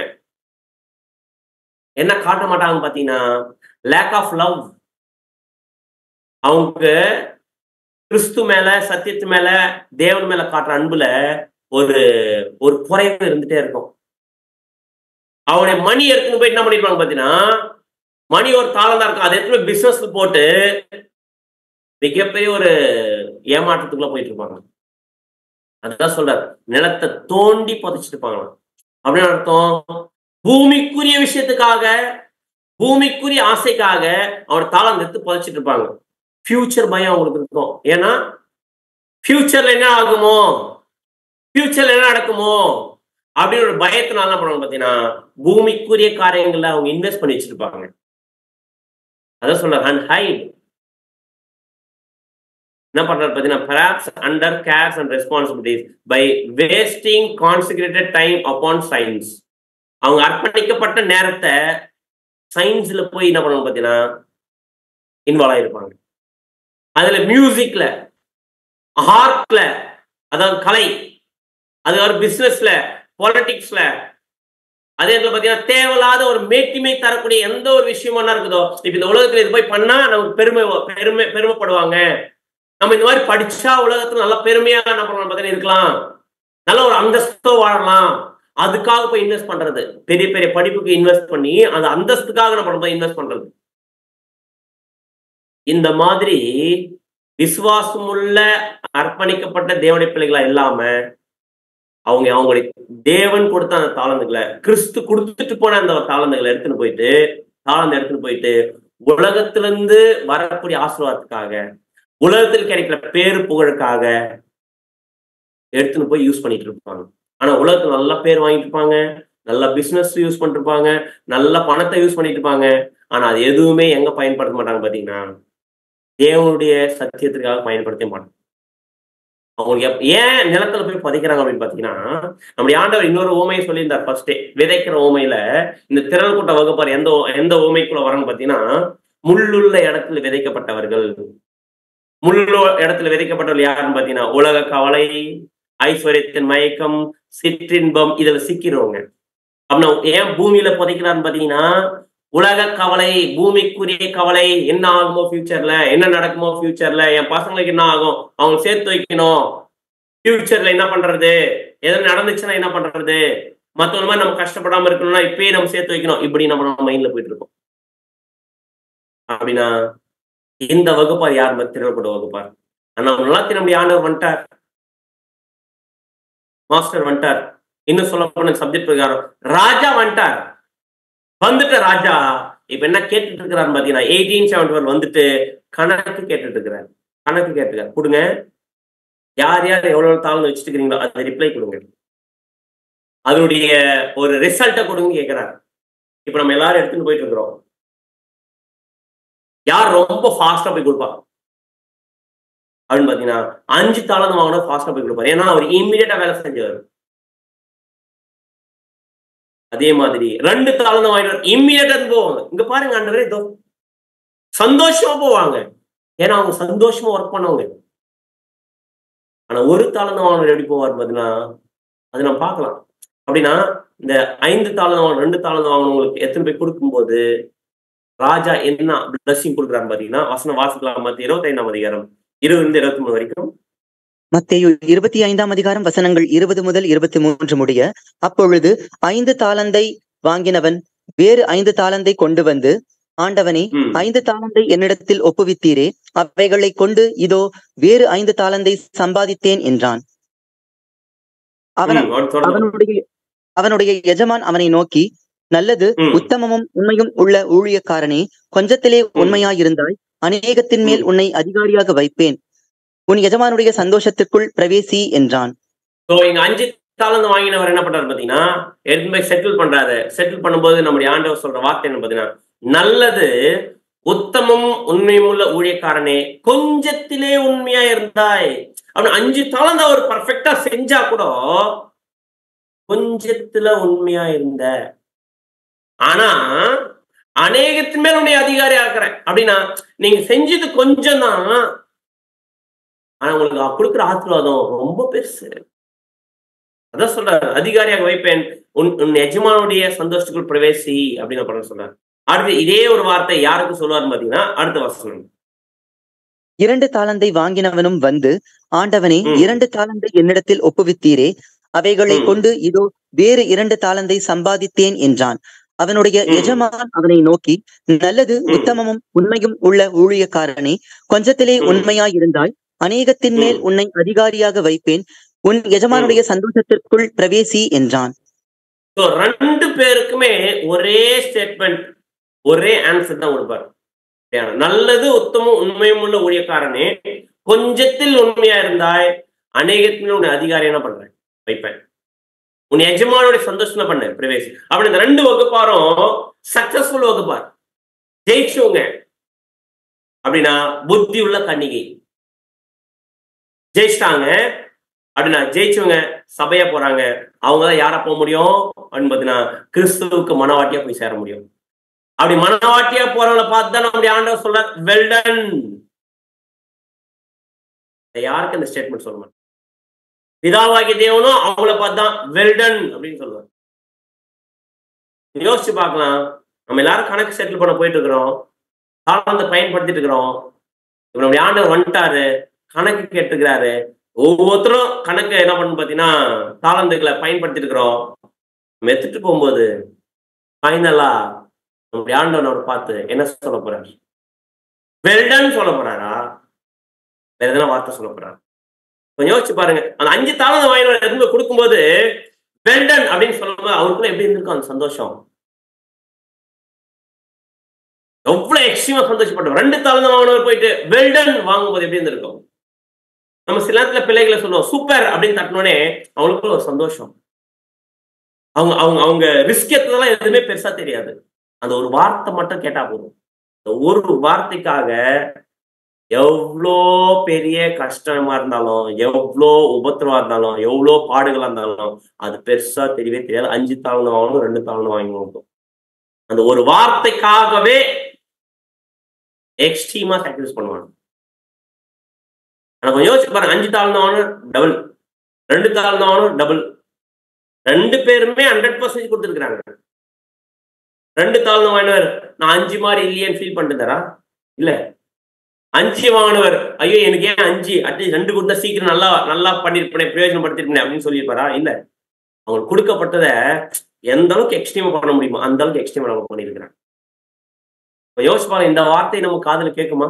என்ன காட்ட மாட்டாங்க பாத்தீங்கன்னா, லேக் ஆஃப் லவ். அவங்க கிறிஸ்து மேல, சத்தியத்து மேல, தேவன் மேல காட்டுற அன்புல ஒரு ஒரு குறைவு இருந்துட்டே இருக்கும். அவனுடைய மணி எடுத்துன்னு போய் என்ன பண்ணிருப்பாங்க பாத்தீங்கன்னா, மணி ஒரு தாளந்தா இருக்கும், அதை எடுத்து பிசினஸ்ல போட்டு மிகப்பெரிய ஒரு ஏமாற்றத்துக்குள்ள போயிட்டு இருப்பாங்க. அதுதான் சொல்றாரு, நிலத்தை தோண்டி புதைச்சிட்டு இருப்பாங்க. அப்படின்னு அர்த்தம், பூமிக்குரிய விஷயத்துக்காக, பூமிக்குரிய ஆசைக்காக அவனோட தாளம் எடுத்து புதைச்சிட்டு இருப்பாங்க. ஃபியூச்சர் பயம் அவங்களுக்கு இருக்கும். ஏன்னா ஃபியூச்சர்ல என்ன ஆகுமோ, ஃபியூச்சர்ல என்ன நடக்குமோ அப்படின்னு ஒரு பயத்தினால என்ன பண்ணுவாங்க பாத்தீங்கன்னா, பூமிக்குரிய காரியங்கள்ல அவங்க இன்வெஸ்ட் பண்ணி வச்சிருப்பாங்க. அதான் சொல்றாரு, அண்ட் ஹைட். என்ன பண்றாரு பாத்தீங்கன்னா, perhaps under cares and responsibilities by wasting consecrated time upon science. அவங்க அர்ப்பணிக்கப்பட்ட நேரத்தை சயின்ஸ்ல போய் என்ன பண்ணுவாங்க பாத்தீங்கன்னா இன்வால்வ் ஆயிருப்பாங்க. அதுல மியூசிக்ல, ஆர்ட்ல, அதாவது கலை, அது பிசினஸ்ல, பாலிடிக்ஸ்ல, அதே பாத்தீங்கன்னா தேவையில்லாத ஒரு மேட்டிமை தரக்கூடிய எந்த ஒரு விஷயமா இருக்குதோ, இப்ப இந்த உலகத்துல இது போய் பண்ணா நமக்கு பெருமைப்படுவாங்க, நம்ம இந்த மாதிரி படிச்சா உலகத்துல நல்ல பெருமையா என்ன பண்ணலாம் பார்த்தீங்கன்னா இருக்கலாம், நல்ல ஒரு அந்தஸ்தோ வாழலாம், அதுக்காக போய் இன்வெஸ்ட் பண்றது, பெரிய பெரிய படிப்புக்கு இன்வெஸ்ட் பண்ணி அந்த அந்தஸ்துக்காக நம்ம போய் இன்வெஸ்ட் பண்றது. இந்த மாதிரி விசுவாசமுள்ள அர்ப்பணிக்கப்பட்ட தேவனுடைய பிள்ளைகளா இல்லாம அவங்களுடைய தேவன் கொடுத்த அந்த தாளந்துகளை, கிறிஸ்து கொடுத்துட்டு போன அந்த தாளந்துகளை எடுத்துன்னு போயிட்டு உலகத்திலிருந்து வரக்கூடிய ஆசீர்வாதத்துக்காக, உலகத்தில் கிடைக்கிற பேரு புகழுக்காக எடுத்துன்னு போய் யூஸ் பண்ணிட்டு இருப்பாங்க. ஆனா உலகத்துல நல்ல பேர் வாங்கிட்டு இருப்பாங்க, நல்ல பிசினஸ் யூஸ் பண்ணிட்டு இருப்பாங்க, நல்ல பணத்தை யூஸ் பண்ணிட்டு இருப்பாங்க. ஆனா அது எதுவுமே எங்க பயன்படுத்த மாட்டாங்க பாத்தீங்கன்னா, தேவனுடைய சத்தியத்திற்காக பயன்படுத்த மாட்டாங்க. அவங்களுக்கு ஏன் நிலத்துல போய் பதிக்கிறாங்க அப்படின்னு பாத்தீங்கன்னா, நம்முடைய ஆண்டவர் இன்னொரு ஓமையை சொல்லியிருந்தார். ஃபர்ஸ்டே விதைக்கிற ஓமையில இந்த திரள் கூட்ட வகுப்பார் எந்த ஓமைக்குள்ள வரான்னு பாத்தீங்கன்னா, முள்ளுள்ள இடத்துல விதைக்கப்பட்டவர்கள். முள்ளுள்ள இடத்துல விதைக்கப்பட்டவர்கள் யாருன்னு பாத்தீங்கன்னா, உலக கவலை, ஐஸ்வர்யத்தின் மயக்கம், சிற்றின்பம், இதுல சிக்கிறவங்க. அப்படின்னா ஏன் பூமியில புதைக்கிறான்னு பாத்தீங்கன்னா, உலக கவலை, பூமிக்குரிய கவலை, என்ன ஆகுமோ ஃபியூச்சர்ல, என்ன நடக்குமோ ஃபியூச்சர்ல, என் பசங்களுக்கு என்ன ஆகும், அவங்க சேர்த்து வைக்கணும், ஃபியூச்சர்ல என்ன பண்றது, எதாவது நடந்துச்சுன்னா என்ன பண்றது, மத்தவங்க மாதிரி நம்ம கஷ்டப்படாம இருக்கணும்னா இப்பயே நம்ம சேர்த்து வைக்கணும், இப்படி நம்ம மைண்ட்ல போயிட்டு இருக்கோம். அப்படின்னா இந்த வகுப்பார் யார் திரளப்பட்ட வகுப்பார்? ஆனா எல்லாத்தையும் நம்முடைய ஆண்டவர் வந்துட்டார், மாஸ்டர் வந்துட்டார். இன்னும் சொல்ல போன சப்ஜெக்ட் பிரகாரம் ராஜா வந்துட்டார். வந்துட்டு ராஜா இப்ப என்ன கேட்டுட்டு இருக்கிறாரு பாத்தீங்கன்னா, 1871 வந்துட்டு கணக்கு கேட்டுட்டு இருக்கிறார். கணக்கு கேட்டுக்காரு, கொடுங்க, யார் யார் எவ்வளவு தாழ்ந்து வச்சுட்டு இருக்கிறீங்களோ அதை ரிப்ளை கொடுங்க, அதனுடைய ஒரு ரிசல்ட்டை கொடுங்க கேட்கிறாரு. இப்ப நம்ம எல்லாரும் எடுத்துட்டு போயிட்டு இருக்கிறோம். யார் ரொம்ப ஃபாஸ்டா போய் கொடுப்பா அப்படின்னு பாத்தீங்கன்னா, 5 தாளந்து வாங்கினா ஃபாஸ்டா போய் கொடுப்பாரு. ஏன்னா அவர் இம்மிடியட்டா வேலை செஞ்சவர். அதே மாதிரி 2 தாளந்து வாங்கிட்டு இம்மிடியட்டா போவாங்க. இங்க பாருங்க ஆண்டவரே, இதோ சந்தோஷமா போவாங்க, ஏன்னா அவங்க சந்தோஷமா ஒர்க் பண்ணவங்க. ஆனா 1 தாளந்து வாங்கினவர் எப்படி போவார் பாத்தீங்கன்னா, அது நம்ம பார்க்கலாம். அப்படின்னா இந்த 5 தாளந்து வாங்க 2 தாளந்து வாங்கினவங்களுக்கு எத்தனை பேர் கொடுக்கும்போது ராஜா என்ன பிளஸிங் கொடுக்குறாரு பாத்தீங்கன்னா, வசனம் வாசிக்கலாம். மத்திய 25ஆம் அதிகாரம் 20-23 வரைக்கும். மத்தேயு 25ஆம் அதிகாரம் வசனங்கள் 20 முதல் 23 முடிய. அப்பொழுது 5 தாளந்தை வாங்கினவன் வேறு 5 தாளந்தை கொண்டு வந்து, ஆண்டவனே, 5 தாளந்தை என்னிடத்தில் ஒப்புவித்தீரே, அவைகளை கொண்டு இதோ வேறு 5 தாளந்தை சம்பாதித்தேன் என்றான். அவனுடைய எஜமான் அவனை நோக்கி, நல்லது, உத்தமமும் உண்மையும் உள்ள ஊழியக்காரனே, கொஞ்சத்திலே உண்மையாயிருந்தாய், அநேகத்தின் மேல் உன்னை அதிகாரியாக வைப்பேன், உன் எஜமானுடைய சந்தோஷத்திற்குள் பிரவேசி என்றான். 5 தாளந்து வாங்கினவர் என்ன பண்றாரு பாத்தீங்கன்னா, எடுத்து செட்டில் பண்றாரு. செட்டில் பண்ணும்போது நம்முடைய ஆண்டவர் சொல்ற வார்த்தை என்ன பாத்தீங்கன்னா, நல்லது, உத்தமம் உண்மையும் உள்ள ஊழியக்காரனே, கொஞ்சத்திலே உண்மையா இருந்தாய். அவன் 5 தாளந்து அவர் பர்ஃபெக்டா செஞ்சா கூட கொஞ்சத்துல உண்மையா இருந்த, ஆனா அநேகத்தின் மேல் உன்னை அதிகாரி ஆக்குறேன். அப்படின்னா நீங்க செஞ்சது கொஞ்சம் தான், ஆனா உங்களுக்கு கொடுக்குற ஆசீர்வாதம் ரொம்ப பெருசு. அதான் சொல்றாரு, அதிகாரியாக வைப்பேன், உன் எஜமானுடைய சந்தோஷத்துக்குள் பிரவேசி அப்படின்னு பண்ண சொல்றாரு. அடுத்து இதே ஒரு வார்த்தை யாருக்கு சொல்லுவாரு பாத்தீங்கன்னா, அடுத்த வசனம். 2 தாளந்தை வாங்கினவனும் வந்து, ஆண்டவனே, 2 தாளந்தை என்னிடத்தில் ஒப்புவித்தீரே, அவைகளை கொண்டு இதோ வேறு 2 தாளந்தை சம்பாதித்தேன் என்றான். அவனுடைய எஜமான் அவனை நோக்கி, நல்லது, உத்தமமும் உண்மையும் உள்ள ஊழியக்காரனே, கொஞ்சத்திலே உண்மையாயிருந்தாய், அநேகத்தின் மேல் உன்னை அதிகாரியாக வைப்பேன், உன் எஜமானுடைய சந்தோஷத்திற்குள் பிரவேசி என்றான். 2 பேருக்குமே ஒரே ஸ்டேட்மெண்ட், ஒரே ஆன்சர் தான் கொடுப்பார். நல்லது, உத்தமம் உண்மையும் உள்ள ஊழியக்காரனே, கொஞ்சத்தில் உண்மையா இருந்தாய், அநேகத்தின் உன்னை அதிகாரி என்ன பண்றேன் வைப்பேன், உன் எஜமானுடைய சந்தோஷம் பண்ண பிரவேசி. அப்படி இந்த 2 வகுப்பாரும் சக்சஸ்ஃபுல் வகுப்பார், ஜெயிச்சவங்க. அப்படின்னா புத்தி உள்ள கன்னிகை ஜெயிச்சிட்டாங்க. அப்படின்னா ஜெயிச்சவங்க சபையா போறாங்க. அவங்கதான் யாரா போக முடியும் அப்படின்னு பாத்தீங்கன்னா, கிறிஸ்துவுக்கு மனவாட்டியா போய் சேர முடியும். அப்படி மனவாட்டியா போறவங்களை பார்த்து தான் நம்முடைய ஆண்டவர் சொல்றார், வெல்டன். யாருக்கு இந்த ஸ்டேட்மெண்ட் சொல்ல மாட்டேன், பிதாவாகிய தேவனும் அவங்கள பார்த்தா வெல்டன் அப்படின்னு சொல்லுவார். யோசிச்சு பார்க்கலாம், நம்ம எல்லாரும் கணக்கு செட்டில் பண்ண போயிட்டு இருக்கிறோம், தாளந்தை பயன்படுத்திட்டு இருக்கிறோம். இப்ப நம்முடைய ஆண்டவர் வந்துட்டாரு, கணக்கு கேட்டுக்கிறாரு. ஒவ்வொருத்தரும் கணக்கு என்ன பண்ணு பாத்தீங்கன்னா, தாளந்துகளை பயன்படுத்திட்டு இருக்கிறோம். மெத்துட்டு போகும்போது ஃபைனலா நம்முடைய ஆண்டவர் அவரை பார்த்து என்ன சொல்ல போறாரு? வெல்டன் சொல்ல போறாரா, வேற எதனா வார்த்தை சொல்ல போறாரு? கொஞ்சம் யோசிச்சு பாருங்க. அந்த 5 தாளந்து வாங்கினவர் எதுவுமே கொடுக்கும்போது வெல்டன் அப்படின்னு சொல்லும்போது அவருக்குள்ள எப்படி இருந்திருக்கும் அந்த சந்தோஷம்? எவ்வளவு எக்ஸ்ட்ரீமா சந்தோஷப்பட்டோம். 2 தாளந்து வாங்கினவர் போயிட்டு வெல்டன் வாங்கும்போது எப்படி இருந்திருக்கும்? நம்ம சில நேரத்துல பிள்ளைகளை சொல்லுவோம் சூப்பர் அப்படின்னு தட்டினோடனே அவங்களுக்குள்ள ஒரு சந்தோஷம். அவங்க அவங்க அவங்க ரிஸ்க் எடுத்ததெல்லாம் எதுவுமே பெருசா தெரியாது. அந்த ஒரு வார்த்தை மட்டும் கேட்டா போதும். அந்த ஒரு வார்த்தைக்காக எவ்வளோ பெரிய கஷ்டமா இருந்தாலும், எவ்வளோ உபத்திரவா இருந்தாலும், எவ்வளோ பாடுகளா இருந்தாலும் அது பெருசா தெரியவே தெரியாது. 5 தாளந்து வாங்கணும், 2 தாளந்து வாங்கணும். அந்த ஒரு வார்த்தைக்காகவே எக்ஸ்ட்ரீமா சாக்ரிஃபைஸ் பண்ணுவாங்க. கொஞ்சம் யோசிச்சு பாருங்க, 5 தாளந்து வாங்கணும் டபுள், 2 தாளந்து வாங்கணும் டபுள். 2 பேருமே 100% கொடுத்துருக்காங்க. 2 தாளந்து வாங்கினவர் நான் 5 மாதிரி இல்லையேன்னு ஃபீல் பண்ணிட்டு இல்ல. 5 வாங்கினவர் ஐயோ எனக்கு ஏன் 5, அட்லீஸ்ட் 2 கொடுத்தா சீக்கிரம் நல்லா நல்லா பண்ணிருப்பேன், பிரயோஜனப்படுத்திருப்பேன் அப்படின்னு சொல்லியிருப்பாரா? இல்ல. அவங்களுக்கு கொடுக்கப்பட்டத எந்த அளவுக்கு எக்ஸ்ட்ரீமா பண்ண முடியுமோ அந்த அளவுக்கு எக்ஸ்ட்ரீமா நம்ம பண்ணிருக்கிறாங்க. யோசிப்பாங்க, இந்த வார்த்தை நம்ம காதுல கேட்குமா?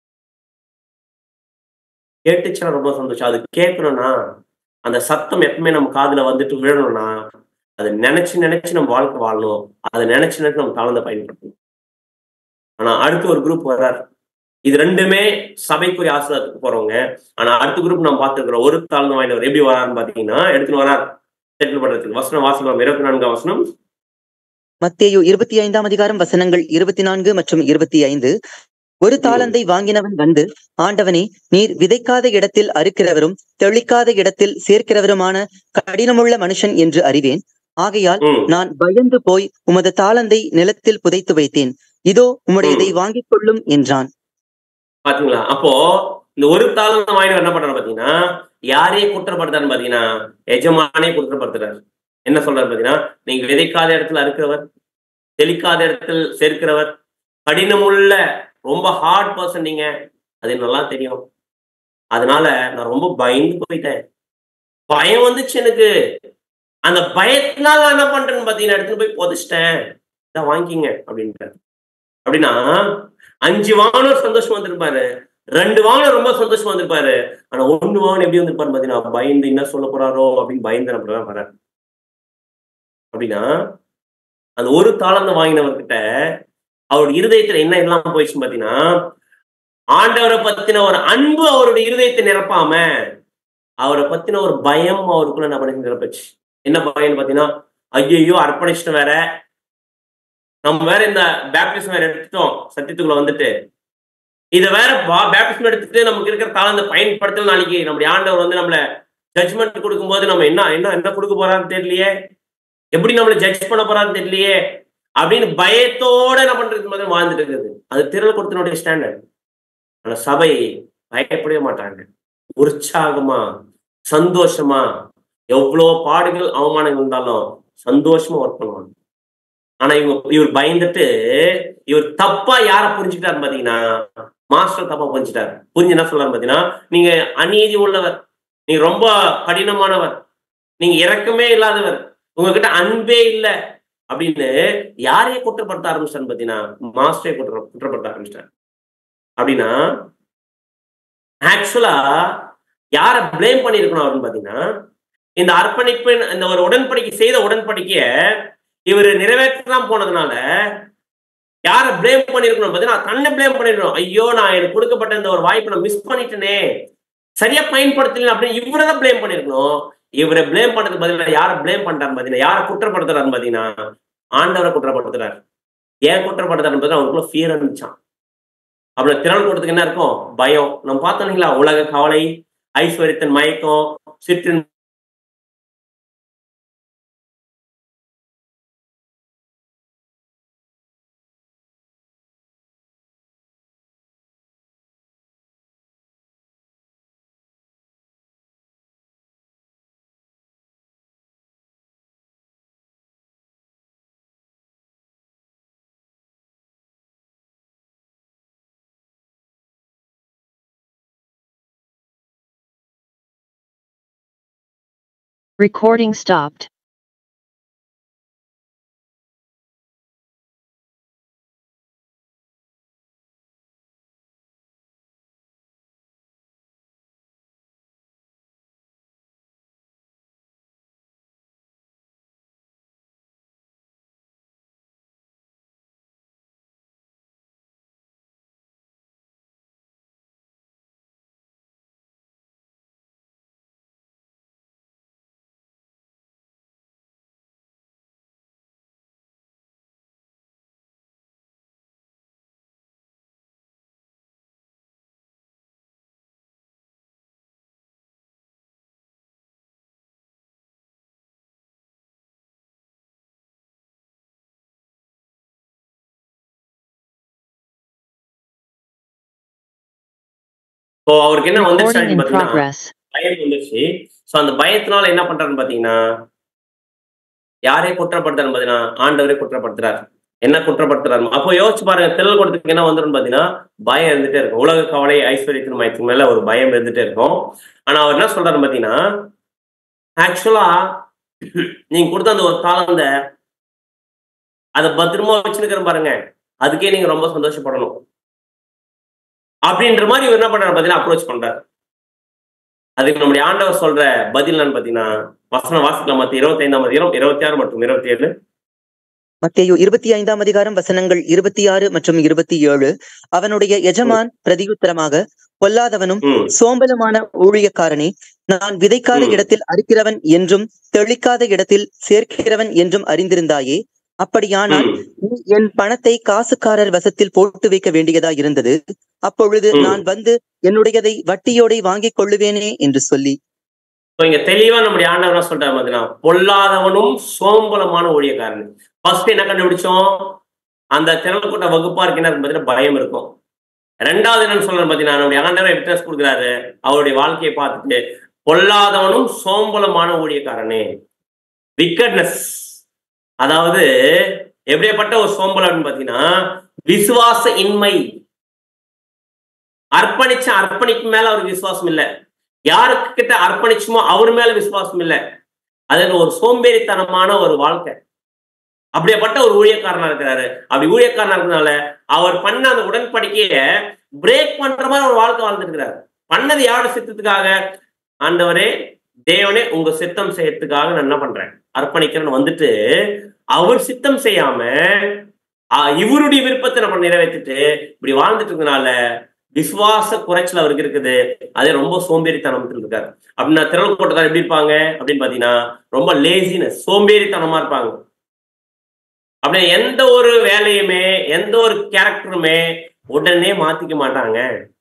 கேட்டுச்சுன்னா ரொம்ப சந்தோஷம். அது கேட்கணும்னா, அந்த சத்தம் எப்பவுமே நம்ம காதுல வந்துட்டு விழணும்னா, அதை நினைச்சு நினைச்சு நம்ம வாழ்க்கை வாழணும். அதை நினைச்சு நினைச்சு நம்ம தாளந்தை பயன்படுத்தணும். ஆனா அடுத்து ஒரு குரூப் வர்றாரு, இது 2மே சபைக்குரிய ஆசீர்வாதத்துக்கு போறவங்க. ஆனா அடுத்த குரூப் நம்ம பார்த்துருக்கிறோம். ஒரு தாளந்து வாங்கினவர் எப்படி வராருன்னு பாத்தீங்கன்னா, எடுத்துன்னு வரார் செட்டில் பண்றதுக்கு. வசனம் வாசிக்கலாம், 24ஆம் வசனம். மத்தேயு 25ஆம் அதிகாரம் வசனங்கள் 24 மற்றும் 25. ஒரு தாளந்தை வாங்கினவன் வந்து, ஆண்டவனே, நீர் விதைக்காத இடத்தில் அறுக்கிறவரும் தெளிக்காத இடத்தில் சேர்க்கிறவருமான கடினமுள்ள மனுஷன் என்று அறிவேன். ஆகையால் நான் பயந்து போய் உமது தாளந்தை நிலத்தில் புதைத்து வைத்தேன். இதோ உம்முடையதை வாங்கிக் கொள்ளும் என்றான். பாத்தீங்களா? அப்போ இந்த ஒரு தாளந்து வாங்கினவர் என்ன பண்றாரு பாத்தீங்கன்னா, யாரையே குற்றப்படுத்தாருன்னு பாத்தீங்கன்னா எஜமானே குற்றப்படுத்துறாரு. என்ன சொல்றாரு பாத்தீங்கன்னா, நீங்க விதைக்காத இடத்துல அறுக்கிறவர், தெளிக்காத இடத்தில் சேர்க்கிறவர், கடினமுள்ள ரொம்ப ஹார்ட் பர்சன் நீங்க, அது நல்லா தெரியும். அதனால நான் ரொம்ப பயந்து போயிட்டேன். பயம் வந்துச்சு எனக்கு. அந்த பயத்தினால நான் என்ன பண்றேன்னு பாத்தீங்கன்னா எடுத்துட்டு போய் புதைச்சிட்டேன். இதான் வாங்கிக்கிங்க அப்படின்ட்டாரு. அப்படின்னா 5 வாங்கினவர் சந்தோஷமா வந்திருப்பாரு, 2 வாங்கினர் ரொம்ப சந்தோஷமா வந்திருப்பாரு. ஆனா 1 வாங்கின எப்படி வந்திருப்பாரு பாத்தீங்கன்னா, பயந்து என்ன சொல்ல போறாரோ அப்படின்னு பயந்து அப்படிதான் வர்றாரு. அப்படின்னா அந்த ஒரு தாளந்த வாங்கினவர்கிட்ட அவருடைய இருதயத்துல என்ன எல்லாம் போயிடுச்சுன்னு பாத்தீங்கன்னா, ஆண்டவரை பத்தின ஒரு அன்பு அவருடைய இருதயத்தை நிரப்பாம, அவரை பத்தின ஒரு பயம் அவருக்குள்ள என்ன பண்ணி நிரப்பிச்சு. என்ன பயம்னு பாத்தீங்கன்னா, ஐயோ அர்ப்பணிச்சுட்டு வேற, நம்ம வேற இந்த பேப்டிசம் வேற எடுத்துட்டோம் சத்தியத்துக்குள்ள வந்துட்டு, இதை வேற பேப்டிசம் எடுத்துட்டு நமக்கு இருக்கிற தாளந்த பயன்படுத்தல, நாளைக்கு நம்முடைய ஆண்டவர் வந்து நம்மள ஜட்ஜ்மெண்ட் கொடுக்கும்போது நம்ம என்ன என்ன என்ன கொடுக்க போறான்னு தெரியலையே, எப்படி நம்மளை ஜட்ஜ் பண்ண போறான்னு தெரியலையே அப்படின்னு பயத்தோட என்ன பண்றது மாதிரி வாழ்ந்துட்டு இருக்குது. அது திரள் கொடுத்தனுடைய ஸ்டாண்டர்ட். ஆனா சபை பயப்படவே மாட்டாங்க. உற்சாகமா சந்தோஷமா எவ்வளவு பாடுகள் அவமானங்கள் இருந்தாலும் சந்தோஷமா ஒர்க் பண்ணுவாங்க. ஆனா இவர் பயந்துட்டு இவர் தப்பா யார புரிஞ்சுக்கிட்டாரு பாத்தீங்கன்னா, மாஸ்டர் தப்பா புரிஞ்சுட்டாரு. புரிஞ்சு என்ன சொல்றாரு பாத்தீங்கன்னா, நீங்க அநீதி உள்ளவர், நீங்க ரொம்ப கடினமானவர், நீங்க இரக்கமே இல்லாதவர், உங்ககிட்ட அன்பே இல்லை அப்படின்னு யாரையே குற்றப்படுத்த ஆரம்பிச்சான்னு பாத்தீங்கன்னா, மாஸ்டரே குற்றப்படுத்த ஆரம்பிச்சிட்டாரு. அப்படின்னா ஆக்சுவலா யார பிளேம் பண்ணிருக்கணும் அப்படின்னு பாத்தீங்கன்னா, இந்த அர்ப்பணிப்பு இந்த ஒரு உடன்படிக்கை செய்த உடன்படிக்கைய இவர் நிறைவேற்றலாம் போனதுனால யார பிளேம் பண்ணிருக்கணும் பாத்தீங்கன்னா, தன்னை பிளேம் பண்ணிருக்கணும். ஐயோ நான் எனக்கு கொடுக்கப்பட்ட இந்த ஒரு வாய்ப்பை நான் மிஸ் பண்ணிட்டேனே, சரியா பயன்படுத்தல அப்படின்னு இவரதான் பிளேம் பண்ணிருக்கணும். இவரை பிளேம் பண்றது பதிலா யார பிளேம் பண்றாரு பாத்தீங்கன்னா, யார குற்றப்படுத்துறாரு பாத்தீங்கன்னா, ஆண்டவரை குற்றப்படுத்துறாரு. ஏன் குற்றப்படுத்துறாரு அவனுக்குள்ள ஃபியர் இருந்துச்சான். அப்புறம் திறன் கொடுத்துக்கு என்ன இருக்கும்? பயம். நம்ம பார்த்தோம் இல்லைங்களா, உலக கவலை, ஐஸ்வர்யத்தின் மயக்கம், சிற்றின் Recording stopped. அவருக்கு என்ன Recording in வந்துருச்சு பாத்தீங்கன்னா, progress. பயம் வந்துருச்சு. சோ அந்த பயத்தினால என்ன பண்றாருன்னு பாத்தீங்கன்னா, யாரே குற்றப்படுத்துறாரு பாத்தீங்கன்னா, ஆண்டவரே குற்றப்படுத்துறாரு. என்ன குற்றப்படுத்துறாரு? அப்போ யோசிச்சு பாருங்க, திரள் கொடுத்துக்கு என்ன வந்துடும் பாத்தீங்கன்னா, பயம் இருந்துட்டே இருக்கும். உலக கவலை, ஐஸ்வர்யத்தின் மயத்துக்கு மேல ஒரு பயம் இருந்துட்டே இருக்கும். ஆனா அவர் என்ன சொல்றாரு பாத்தீங்கன்னா, ஆக்சுவலா நீங்க கொடுத்த அந்த ஒரு தாளந்த அதை பத்திரமா வச்சுருக்கிற பாருங்க, அதுக்கே நீங்க ரொம்ப சந்தோஷப்படணும் அப்படின்ற மாதிரி இவர் என்ன பண்றாரு பாத்தீங்கன்னா, அப்ரோச் பண்றாரு. அதுக்கு நம்முடைய ஆண்டவர் சொல்ற பதில் என்னன்னு பாத்தீங்கன்னா, வசனம் வாசிக்கலாம். மத்திய 25ஆம் அதிகாரம் 26 மற்றும் 27. மத்தேயு 25ஆம் அதிகாரம் வசனங்கள் 26 மற்றும் 27. அவனுடைய எஜமான் பிரதியுத்தரமாக, பொல்லாதவனும் சோம்பலுமான ஊழியக்காரனே, நான் விதைக்காத இடத்தில் அறுக்கிறவன் என்றும் தெளிக்காத இடத்தில் சேர்க்கிறவன் என்றும் அறிந்திருந்தாயே, அப்படியானால் நீ என் பணத்தை காசுக்காரர் வசத்தில் போட்டு வைக்க வேண்டியதா இருந்தது. அப்பொழுது நான் வந்து என்னுடையதை வட்டியோடை வாங்கிக் கொள்ளுவேனே என்று சொல்லி. இங்க தெளிவா நம்முடைய ஆண்டவர் சொல்றாரு பாத்தீங்கன்னா, பொல்லாதவனும் சோம்பலமான ஊழியக்காரன். ஃபர்ஸ்ட் என்ன கண்டுபிடிச்சோம்? அந்த திரள் கூட்ட வகுப்பா இருக்கு பயம் இருக்கும். ரெண்டாவது என்னன்னு சொல்றாரு பாத்தீங்கன்னா, நம்முடைய ஆண்டவர் விட்னஸ் கொடுக்குறாரு. அவருடைய வாழ்க்கையை பார்த்துட்டு பொல்லாதவனும் சோம்பலமான ஊழியக்காரனே. விக்கட்னஸ், அதாவது எப்படிப்பட்ட ஒரு சோம்பலன்னு பாத்தீங்கன்னா, விசுவாச இன்மை. அர்ப்பணிப்பு மேல அவருக்கு விசுவாசம் இல்லை. யாருக்கு கிட்ட அர்ப்பணிச்சுமோ அவர் மேல விசுவாசம் இல்லை. அதுல ஒரு சோம்பேறித்தனமான ஒரு வாழ்க்கை. அப்படியேப்பட்ட ஒரு ஊழியக்காரனா இருக்கிறாரு. அப்படி ஊழியக்காரனா இருக்கிறதுனால அவர் பண்ண அந்த உடன்படிக்கைய பிரேக் பண்ற மாதிரி ஒரு வாழ்க்கை வாழ்ந்துருக்கிறாரு. பண்ணது யாரோட சித்தத்துக்காக? ஆண்டவரே, தேவனே, உங்க சித்தம் செய்யறதுக்காக நான் என்ன பண்றேன், அர்ப்பணிக்கிறேன்னு வந்துட்டு அவர் சித்தம் செய்யாம இவருடைய விருப்பத்தை நம்ம நிறைவேற்றிட்டு இப்படி வாழ்ந்துட்டு இருக்கனால விசுவாச குறைச்சல் அவருக்கு இருக்குது. அதே ரொம்ப சோம்பேறித்தனம் இருக்காரு. அப்படின்னா திரள் கூட்டத்தார் எப்படி இருப்பாங்க அப்படின்னு பாத்தீங்கன்னா, ரொம்ப லேசினஸ், சோம்பேறித்தனமா இருப்பாங்க. அப்படி எந்த ஒரு வேலையுமே எந்த ஒரு கேரக்டருமே உடனே மாத்திக்க மாட்டாங்க.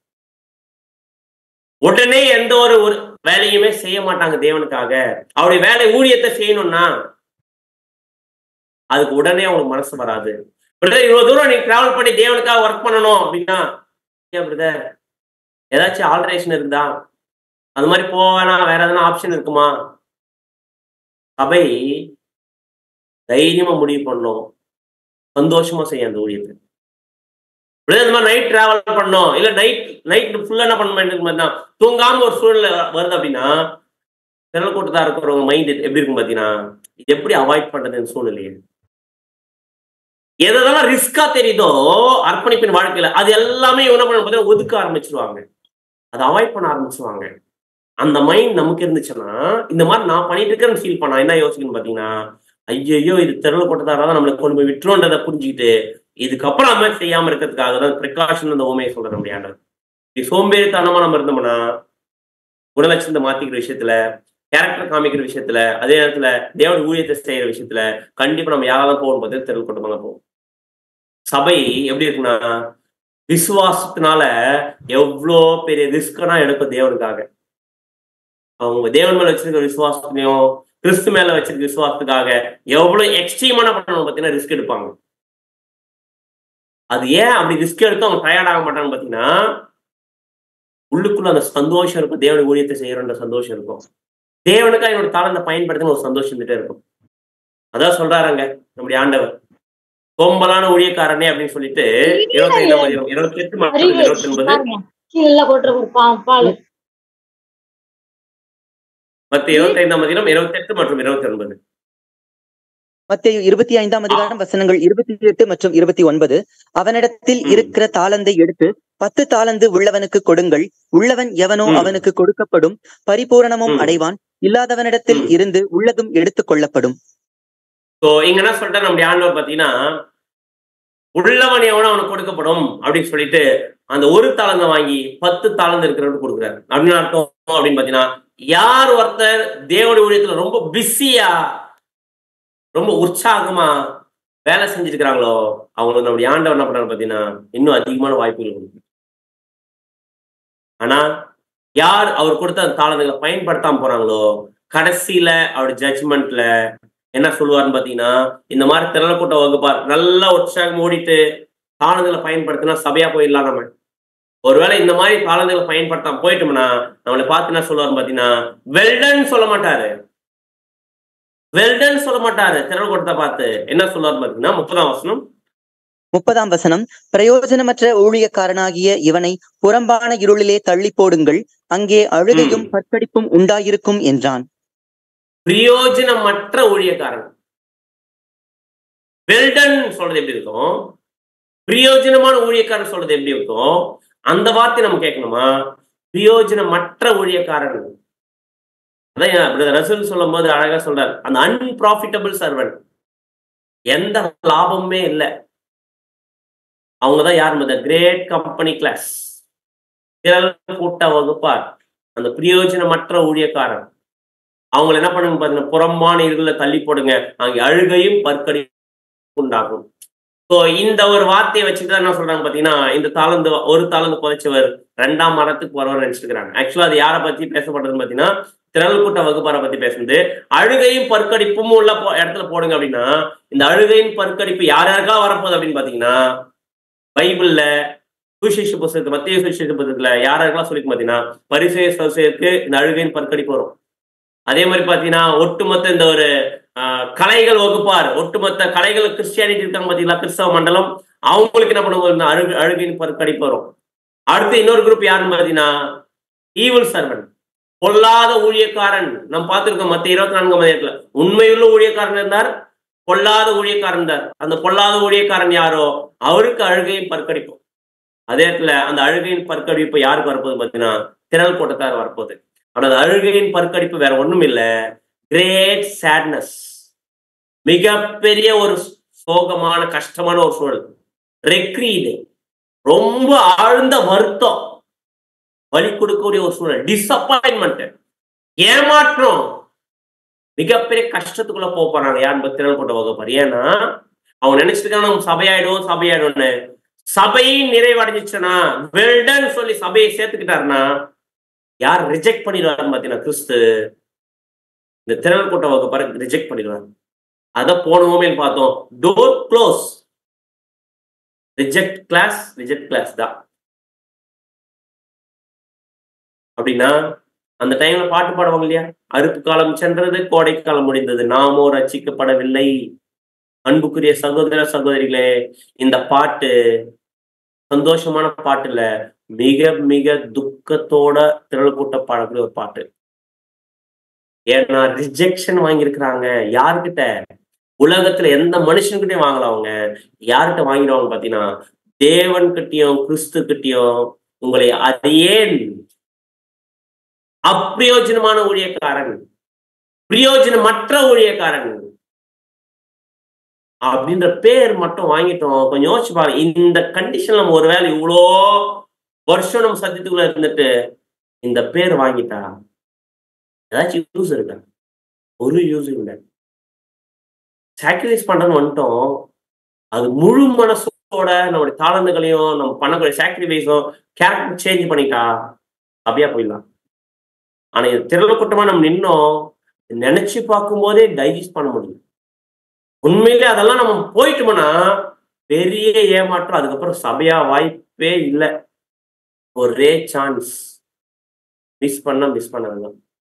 உடனே எந்த ஒரு வேலையுமே செய்ய மாட்டாங்க தேவனுக்காக. அவருடைய வேலை ஊழியத்தை செய்யணும்னா அதுக்கு உடனே அவங்களுக்கு மனசு வராது. இவ்வளவு தூரம் நீங்க டிராவல் பண்ணி தேவனுக்காக ஒர்க் பண்ணணும் அப்படின்னா, பிரதர் ஏதாச்சும் ஆல்டரேஷன் இருந்தா அது மாதிரி போவேனா, வேற எதனா ஆப்ஷன் இருக்குமா? சபை தைரியமா முடிவு பண்ணணும், சந்தோஷமா செய்ய அந்த ஊழியத்தை. இந்த மாதிரி நைட் டிராவல் பண்ணோம், இல்ல நைட் ஃபுல்லா என்ன பண்ண தூங்காம ஒரு சூழ்நிலை வருது அப்படின்னா, திரள் கூட்டத்தா இருக்கிறவங்க மைண்ட் எப்படி இருக்கும் பாத்தீங்கன்னா, எப்படி அவாய்ட் பண்றதுன்னு சூழ்நிலையை எதெல்லாம் ரிஸ்கா தெரியுதோ அர்ப்பணிப்பின் வாழ்க்கையில அது எல்லாமே என்ன பண்ண ஒதுக்க ஆரம்பிச்சிருவாங்க, அதை அவாய்ட் பண்ண ஆரம்பிச்சிருவாங்க. அந்த மைண்ட் நமக்கு இருந்துச்சுன்னா, இந்த மாதிரி நான் பண்ணிட்டு இருக்கேன்னு ஃபீல் பண்ணா என்ன யோசிக்கணும்னு பாத்தீங்கன்னா, ஐயோ இது திரள் கூட்டத்தாரதான் நம்மளை கொண்டு போய் விட்டுருன்றதை புரிஞ்சுக்கிட்டு இதுக்கப்புறம் அந்த மாதிரி செய்யாம இருக்கிறதுக்காக தான் ப்ரிகாஷன் அந்த ஓமையை சொல்ற முடியாது. சோம்பேறித்தனமா நம்ம இருந்தோம்னா குணலட்சணத்தை மாத்திக்கிற விஷயத்துல, கேரக்டர் காமிக்கிற விஷயத்துல, அதே நேரத்துல தேவன் ஊழியத்தை செய்யற விஷயத்துல கண்டிப்பா நம்ம யாராவது போகணும் பார்த்து திரள் கூட்டமா தான் போகும். சபை எப்படி இருக்குன்னா, விசுவாசத்தினால எவ்வளோ பெரிய ரிஸ்கனா எடுக்கும் தேவனுக்காக. அவங்க தேவன் மேல வச்சிருக்கிற விசுவாசத்தையும் கிறிஸ்து மேல வச்சிருக்க விசுவாசத்துக்காக எவ்வளவு எக்ஸ்ட்ரீமான பண்ணணும் பார்த்தீங்கன்னா ரிஸ்க் எடுப்பாங்க. அது ஏன் அப்படி ரிஸ்க் எடுத்து அவங்க டயர்ட் ஆக மாட்டாங்க பார்த்தீங்கன்னா, உள்ளுக்குள்ள அந்த சந்தோஷம் இருக்கும், தேவனுடைய ஊழியத்தை செய்யறன்ற சந்தோஷம் இருக்கும். தேவனுக்காக என்னோட தாளத்தை பயன்படுத்தின ஒரு சந்தோஷம் இருந்துட்டே இருக்கும். அதான் சொல்றாருங்க நம்முடைய ஆண்டவர், சோம்பலான ஊழியக்காரனே அப்படின்னு சொல்லிட்டு 28 மற்றும் 29 மத்திய 25ஆம் அதிகாரம் 28 மற்றும் 29. மத்தேயு 25ஆம் அதிகாரம் வசனங்கள் 28 மற்றும் 29. அவனிடத்தில் இருக்கிற தாளந்தை எடுத்து 10 தாளந்து உள்ளவனுக்கு கொடுங்கள். உள்ளவன் எவனோ அவனுக்கு கொடுக்கப்படும், பரிபூரணமும் அடைவான். இல்லாதவனிடத்தில் இருந்து உள்ளதும் எடுத்துக் கொள்ளப்படும். இங்க என்ன சொல்லிட்டு நம்முடைய ஆண்டவர் பாத்தீங்கன்னா, உள்ளவன் எவனோ அவனுக்கு கொடுக்கப்படும் அப்படின்னு சொல்லிட்டு அந்த ஒரு தாளந்தை வாங்கி 10 தாளந்து இருக்கிறவனுக்கு கொடுக்குறாரு. அப்படின்னு அர்த்தம் அப்படின்னு பாத்தீங்கன்னா, யார் ஒருத்தர் தேவனுடைய ஊழியத்துல ரொம்ப பிஸியா ரொம்ப உற்சாகமா வேலை செஞ்சிருக்கிறாங்களோ அவங்களுக்கு நம்முடைய ஆண்டவர் என்ன பண்றாரு பாத்தீங்கன்னா இன்னும் அதிகமான வாய்ப்புகள் கொடுக்கும். ஆனா யார் அவர் கொடுத்த அந்த தாளந்துகளை பயன்படுத்தாம போறாங்களோ கடைசியில அவருடைய ஜட்ஜ்மெண்ட்ல என்ன சொல்லுவாருன்னு பாத்தீங்கன்னா, இந்த மாதிரி திரள் கூட்ட வகுப்பார் நல்லா உற்சாகம் ஓடிட்டு தாளந்துகளை பயன்படுத்தினா சபையா போயிடலாம். நம்ம ஒருவேளை இந்த மாதிரி தாளந்துகளை பயன்படுத்தாம போயிட்டோம்னா நம்மளை பார்த்து என்ன சொல்லுவாருன்னு பாத்தீங்கன்னா, வெல்டன் சொல்ல மாட்டாரு. வெல்டன் சொல்ல மாட்டாரு. திரள் கூட்டத்தை பார்த்து என்ன சொல்லுவாரு பாத்தீங்கன்னா, 30ஆம் வசனம், பிரயோஜனமற்ற ஊழியக்காரனாகிய இவனை புறம்பான இருளிலே தள்ளி போடுங்கள், அங்கே அழுகையும் பற்கடிப்பும் உண்டாயிருக்கும் என்றான். பிரயோஜனமற்ற ஊழியக்காரன். வெல்டன் சொல்றது எப்படி இருக்கும், பிரயோஜனமான ஊழியக்காரன் சொல்றது எப்படி இருக்கும், அந்த வார்த்தை நம்ம கேட்கணுமா? பிரயோஜனமற்ற ஊழியக்காரன். அதான் ரசூல் சொல்லும் போது அழகா சொல்றாரு, அந்த அன்பிராஃபிட்டபிள் சர்வன்ட், எந்த லாபமுமே இல்லை. அவங்கதான் யார்? கிரேட் கம்பெனி கிளாஸ், திரள் கூட்ட வகுப்பார், அந்த பிரயோஜனமற்ற ஊழியக்காரன். அவங்களை என்ன பண்ணுங்க பாத்தீங்கன்னா, புறம்பான இருள தள்ளி போடுங்க, அங்கே அழுகையும் பற்கடி உண்டாகும். ஸோ இந்த ஒரு வார்த்தையை வச்சுட்டு என்ன சொல்றாங்க பாத்தீங்கன்னா, இந்த தாளந்து ஒரு தாளந்து புதைச்சவர் 2ஆம் மரத்துக்கு வருவார் நினைச்சிருக்கிறாங்க. ஆக்சுவலா அது யாரை பத்தி பேசப்படுறதுன்னு பாத்தீங்கன்னா, திரள் கூட்ட வகுப்பாரை பத்தி பேசுறது. அழுகையும் பற்கடிப்பும் உள்ள இடத்துல போடுங்க அப்படின்னா, இந்த அழுகையும் பற்கடிப்பு யார் யாருக்கா வரப்போகுது அப்படின்னு பாத்தீங்கன்னா, பைபிள்ல சுவிசேஷ புத்தகத்துல, மத்திய சுவிசேஷ புத்தகத்துல யாரெல்லாம் சொல்லிக்க பாத்தீங்கன்னா பரிசேய சதுசேயருக்கு இந்த அழுகையின் பற்கடிப்பு வரும். அதே மாதிரி பாத்தீங்கன்னா ஒட்டுமொத்த இந்த ஒரு கலைகள் வகுப்பார், ஒட்டுமொத்த கலைகள் கிறிஸ்டியானிட்டி இருக்காங்க பாத்தீங்களா, கிறிஸ்தவ மண்டலம், அவங்களுக்கு என்ன பண்ணுவோம், அழுகையின் பற்கடிப்பு வரும். அடுத்து இன்னொரு குரூப் யாருன்னு பாத்தீங்கன்னா ஈவில் சர்வன்ட், பொல்லாத ஊழியக்காரன். நம்ம பார்த்திருக்கோம் மத்திய 24 உண்மையுள்ள ஊழியக்காரன் இருந்தார், பொல்லாத ஊழியக்காரன் இருந்தார். அந்த பொல்லாத ஊழியக்காரன் யாரோ அவருக்கு அழுகையின் பற்கடிப்போம். அதே இடத்துல அந்த அழுகையின் பற்கடிப்பு யாருக்கு வரப்போகுது பார்த்தீங்கன்னா திரள் கூட்டத்தார் வரப்போகுது. ஆனால் அந்த அழுகையின் பற்கடிப்பு வேற ஒண்ணும் இல்லை, கிரேட் சேட்னஸ், மிகப்பெரிய ஒரு சோகமான கஷ்டமான ஒரு சூழல், ரெக்ரீடு, ரொம்ப ஆழ்ந்த வருத்தம், வலி கொடுக்கக்கூடிய ஒரு சூழல், டிசப்பாயின்மெண்ட், ஏமாற்றம், மிகப்பெரிய கஷ்டத்துக்குள்ள போறாங்க. யார் திரள் கூட்ட வகுப்பார். ஏன்னா அவங்க நினைச்சிருக்காங்க நம்ம சபையாயிடும்னு. சபையை நிறைவடைஞ்சிச்சுன்னா வெல்டன் சொல்லி சபையை சேர்த்துக்கிட்டாருன்னா யார் ரிஜெக்ட் பண்ணிடுவாருன்னு பாத்தீங்கன்னா கிறிஸ்து இந்த திரள் கூட்ட வகுப்பார ரிஜெக்ட் பண்ணிடுவார். அத போனோமே பார்த்தோம், டோர் க்ளோஸ், ரிஜெக்ட் கிளாஸ் தான். அப்படின்னா அந்த டைம்ல பாட்டு பாடுவாங்க இல்லையா, அறுப்பு காலம் சென்றது கோடை காலம் முடிந்தது, நாமோ ரட்சிக்கப்படவில்லை. அன்புக்குரிய சகோதர சகோதரிகளே, இந்த பாட்டு சந்தோஷமான பாட்டு இல்ல, மிக மிக துக்கத்தோட திரள் கூட்ட பாடக்கூடிய ஒரு பாட்டு. ஏன்னா ரிஜெக்ஷன் வாங்கியிருக்கிறாங்க. யாருக்கிட்ட? உலகத்துல எந்த மனுஷன்கிட்டயும் வாங்கலாம். அவங்க யார்கிட்ட வாங்கிடுவாங்க பாத்தீங்கன்னா தேவன் கிட்டயும் கிறிஸ்து கிட்டயும். உங்களை அதையே அப்பிரயோஜனமான ஊழியக்காரன், பிரயோஜனமற்ற ஊழியக்காரன் அப்படின்ற பேர் மட்டும் வாங்கிட்டோம். கொஞ்சம் யோசிச்சு பாருங்க, இந்த கண்டிஷன்ல நம்ம ஒருவேளை இவ்வளோ வருஷம் நம்ம சத்தியத்துக்குள்ள இருந்துட்டு இந்த பேர் வாங்கிட்டா ஏதாச்சும் யூஸ் இருக்கா? ஒரு யூஸ் இல்லை. சாக்ரிஃபைஸ் பண்றதுன்னு வந்துட்டோம், அது முழு மனசோட நம்மளுடைய தாளந்துகளையும் நம்ம பண்ணக்கூடிய சாக்ரிஃபைஸும் கேரக்டர் சேஞ்ச் பண்ணிட்டா அப்படியா போயிடலாம். ஆனா இது திரள் கூட்டமா நம்ம நின்னோம், நினைச்சு பார்க்கும் போதே டைஜஸ்ட் பண்ண முடியும். உண்மையிலே அதெல்லாம் நம்ம போயிட்டோம்னா பெரிய ஏமாற்றம். அதுக்கப்புறம் சபையா வாய்ப்பே இல்லை. ஒரே சான்ஸ், மிஸ் பண்ண.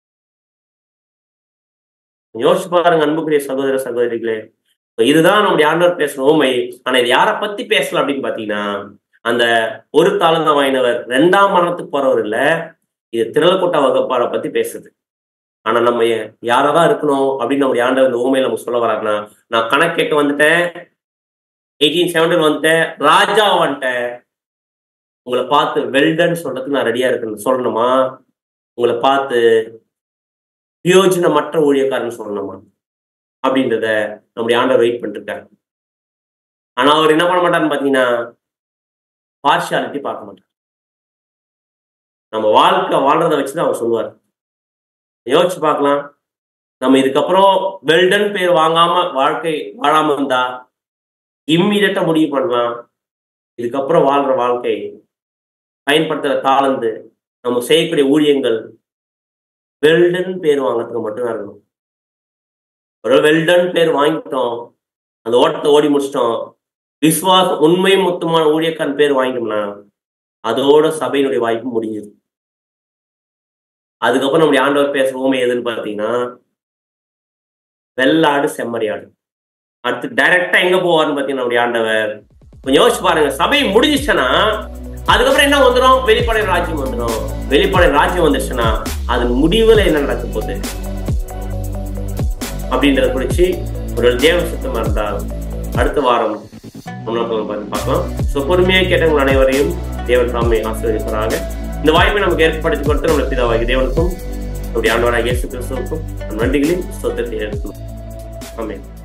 யோசிச்சு பாருங்க அன்புக்குரிய சகோதர சகோதரிகளே, இதுதான் நம்முடைய ஆண்டவர் பேசுற உண்மை. ஆனா இது யாரை பத்தி பேசல அப்படின்னு பாத்தீங்கன்னா அந்த ஒரு தாளந்த வாங்கினவர் 2ஆம் மரணத்துக்கு போறவர் இல்ல, இது திரள் கூட்ட வகுப்பாரை பத்தி பேசுது. ஆனா நம்ம யாரதான் இருக்கணும் அப்படின்னு நம்முடைய ஆண்டவர் இந்த ஊமையில நம்ம சொல்ல வராருன்னா, நான் கணக்கு கேட்க வந்துட்டேன், 1870 வந்துட்டேன், ராஜா வந்துட்டேன், உங்களை பார்த்து வெல்டன் சொல்றதுக்கு நான் ரெடியா இருக்கேன்னு சொல்லணுமா? உங்களை பார்த்து பிரயோஜனமற்ற ஊழியக்காரன்னு சொல்லணுமா? அப்படின்றத நம்முடைய ஆண்டவர் வெயிட் பண்ணிட்டு இருக்காரு. ஆனா அவர் என்ன பண்ண மாட்டாருன்னு பாத்தீங்கன்னா பார்ஷியாலிட்டி பார்க்க மாட்டார். நம்ம வாழ்க்கை வாழ்றதை வச்சுதான் அவர் சொல்லுவார். யோசிச்சு பார்க்கலாம், நம்ம இதுக்கப்புறம் வெல்டன் பேர் வாங்காம வாழ்க்கை வாழாம இருந்தா இம்மிடியட்டா முடிவு பண்ணலாம். இதுக்கப்புறம் வாழ்ற வாழ்க்கை, பயன்படுத்துற தாளந்து, நம்ம செய்யக்கூடிய ஊழியங்கள் வெல்டன் பேர் வாங்கிறதுக்கு மட்டும்தான் இருக்கணும். ஒரு வெல்டன் பேர் வாங்கிட்டோம், அந்த ஓட்டத்தை ஓடி முடிச்சிட்டோம், விசுவாசம் உண்மை மொத்தமான ஊழியக்காரன் பேர் வாங்கிட்டோம்னா அதோட சபையினுடைய வாய்ப்பு முடிஞ்சுது. அதுக்கப்புறம் நம்முடைய ஆண்டவர் பேசுற ஊமை எதுன்னு பார்த்தீங்கன்னா வெள்ளாடு செம்மறியாடு. அடுத்து டைரக்டா எங்க போவார்னு பார்த்தீங்கன்னா நம்முடைய ஆண்டவர், கொஞ்சம் யோசிச்சு பாருங்க, சபை முடிஞ்சிச்சுன்னா அதுக்கப்புறம் என்ன வந்துடும்? வெளிப்படை ராஜ்யம் வந்துடும். வெளிப்படை ராஜ்யம் வந்துச்சுன்னா அதன் முடிவுல என்ன நடக்க போகுது அப்படின்றத குறிச்சு ஒரு தேவ சுத்தமா இருந்தால் அடுத்த வாரம் பார்க்கலாம். ஸோ பொறுமையாக கேட்டவங்க அனைவரையும் தேவன் தாமே ஆசீர்வதிப்பாராக. இந்த வாய்ப்பை நமக்கு ஏற்படுத்தி கொடுத்து நம்ம பிதாவாகிய தேவனுக்கும் நம்முடைய ஆண்டவராகிய இயேசு கிறிஸ்துவுக்கும் நன்றிகளையும் ஸ்தோத்திரத்தை ஏற்படுத்தும். ஆமென்.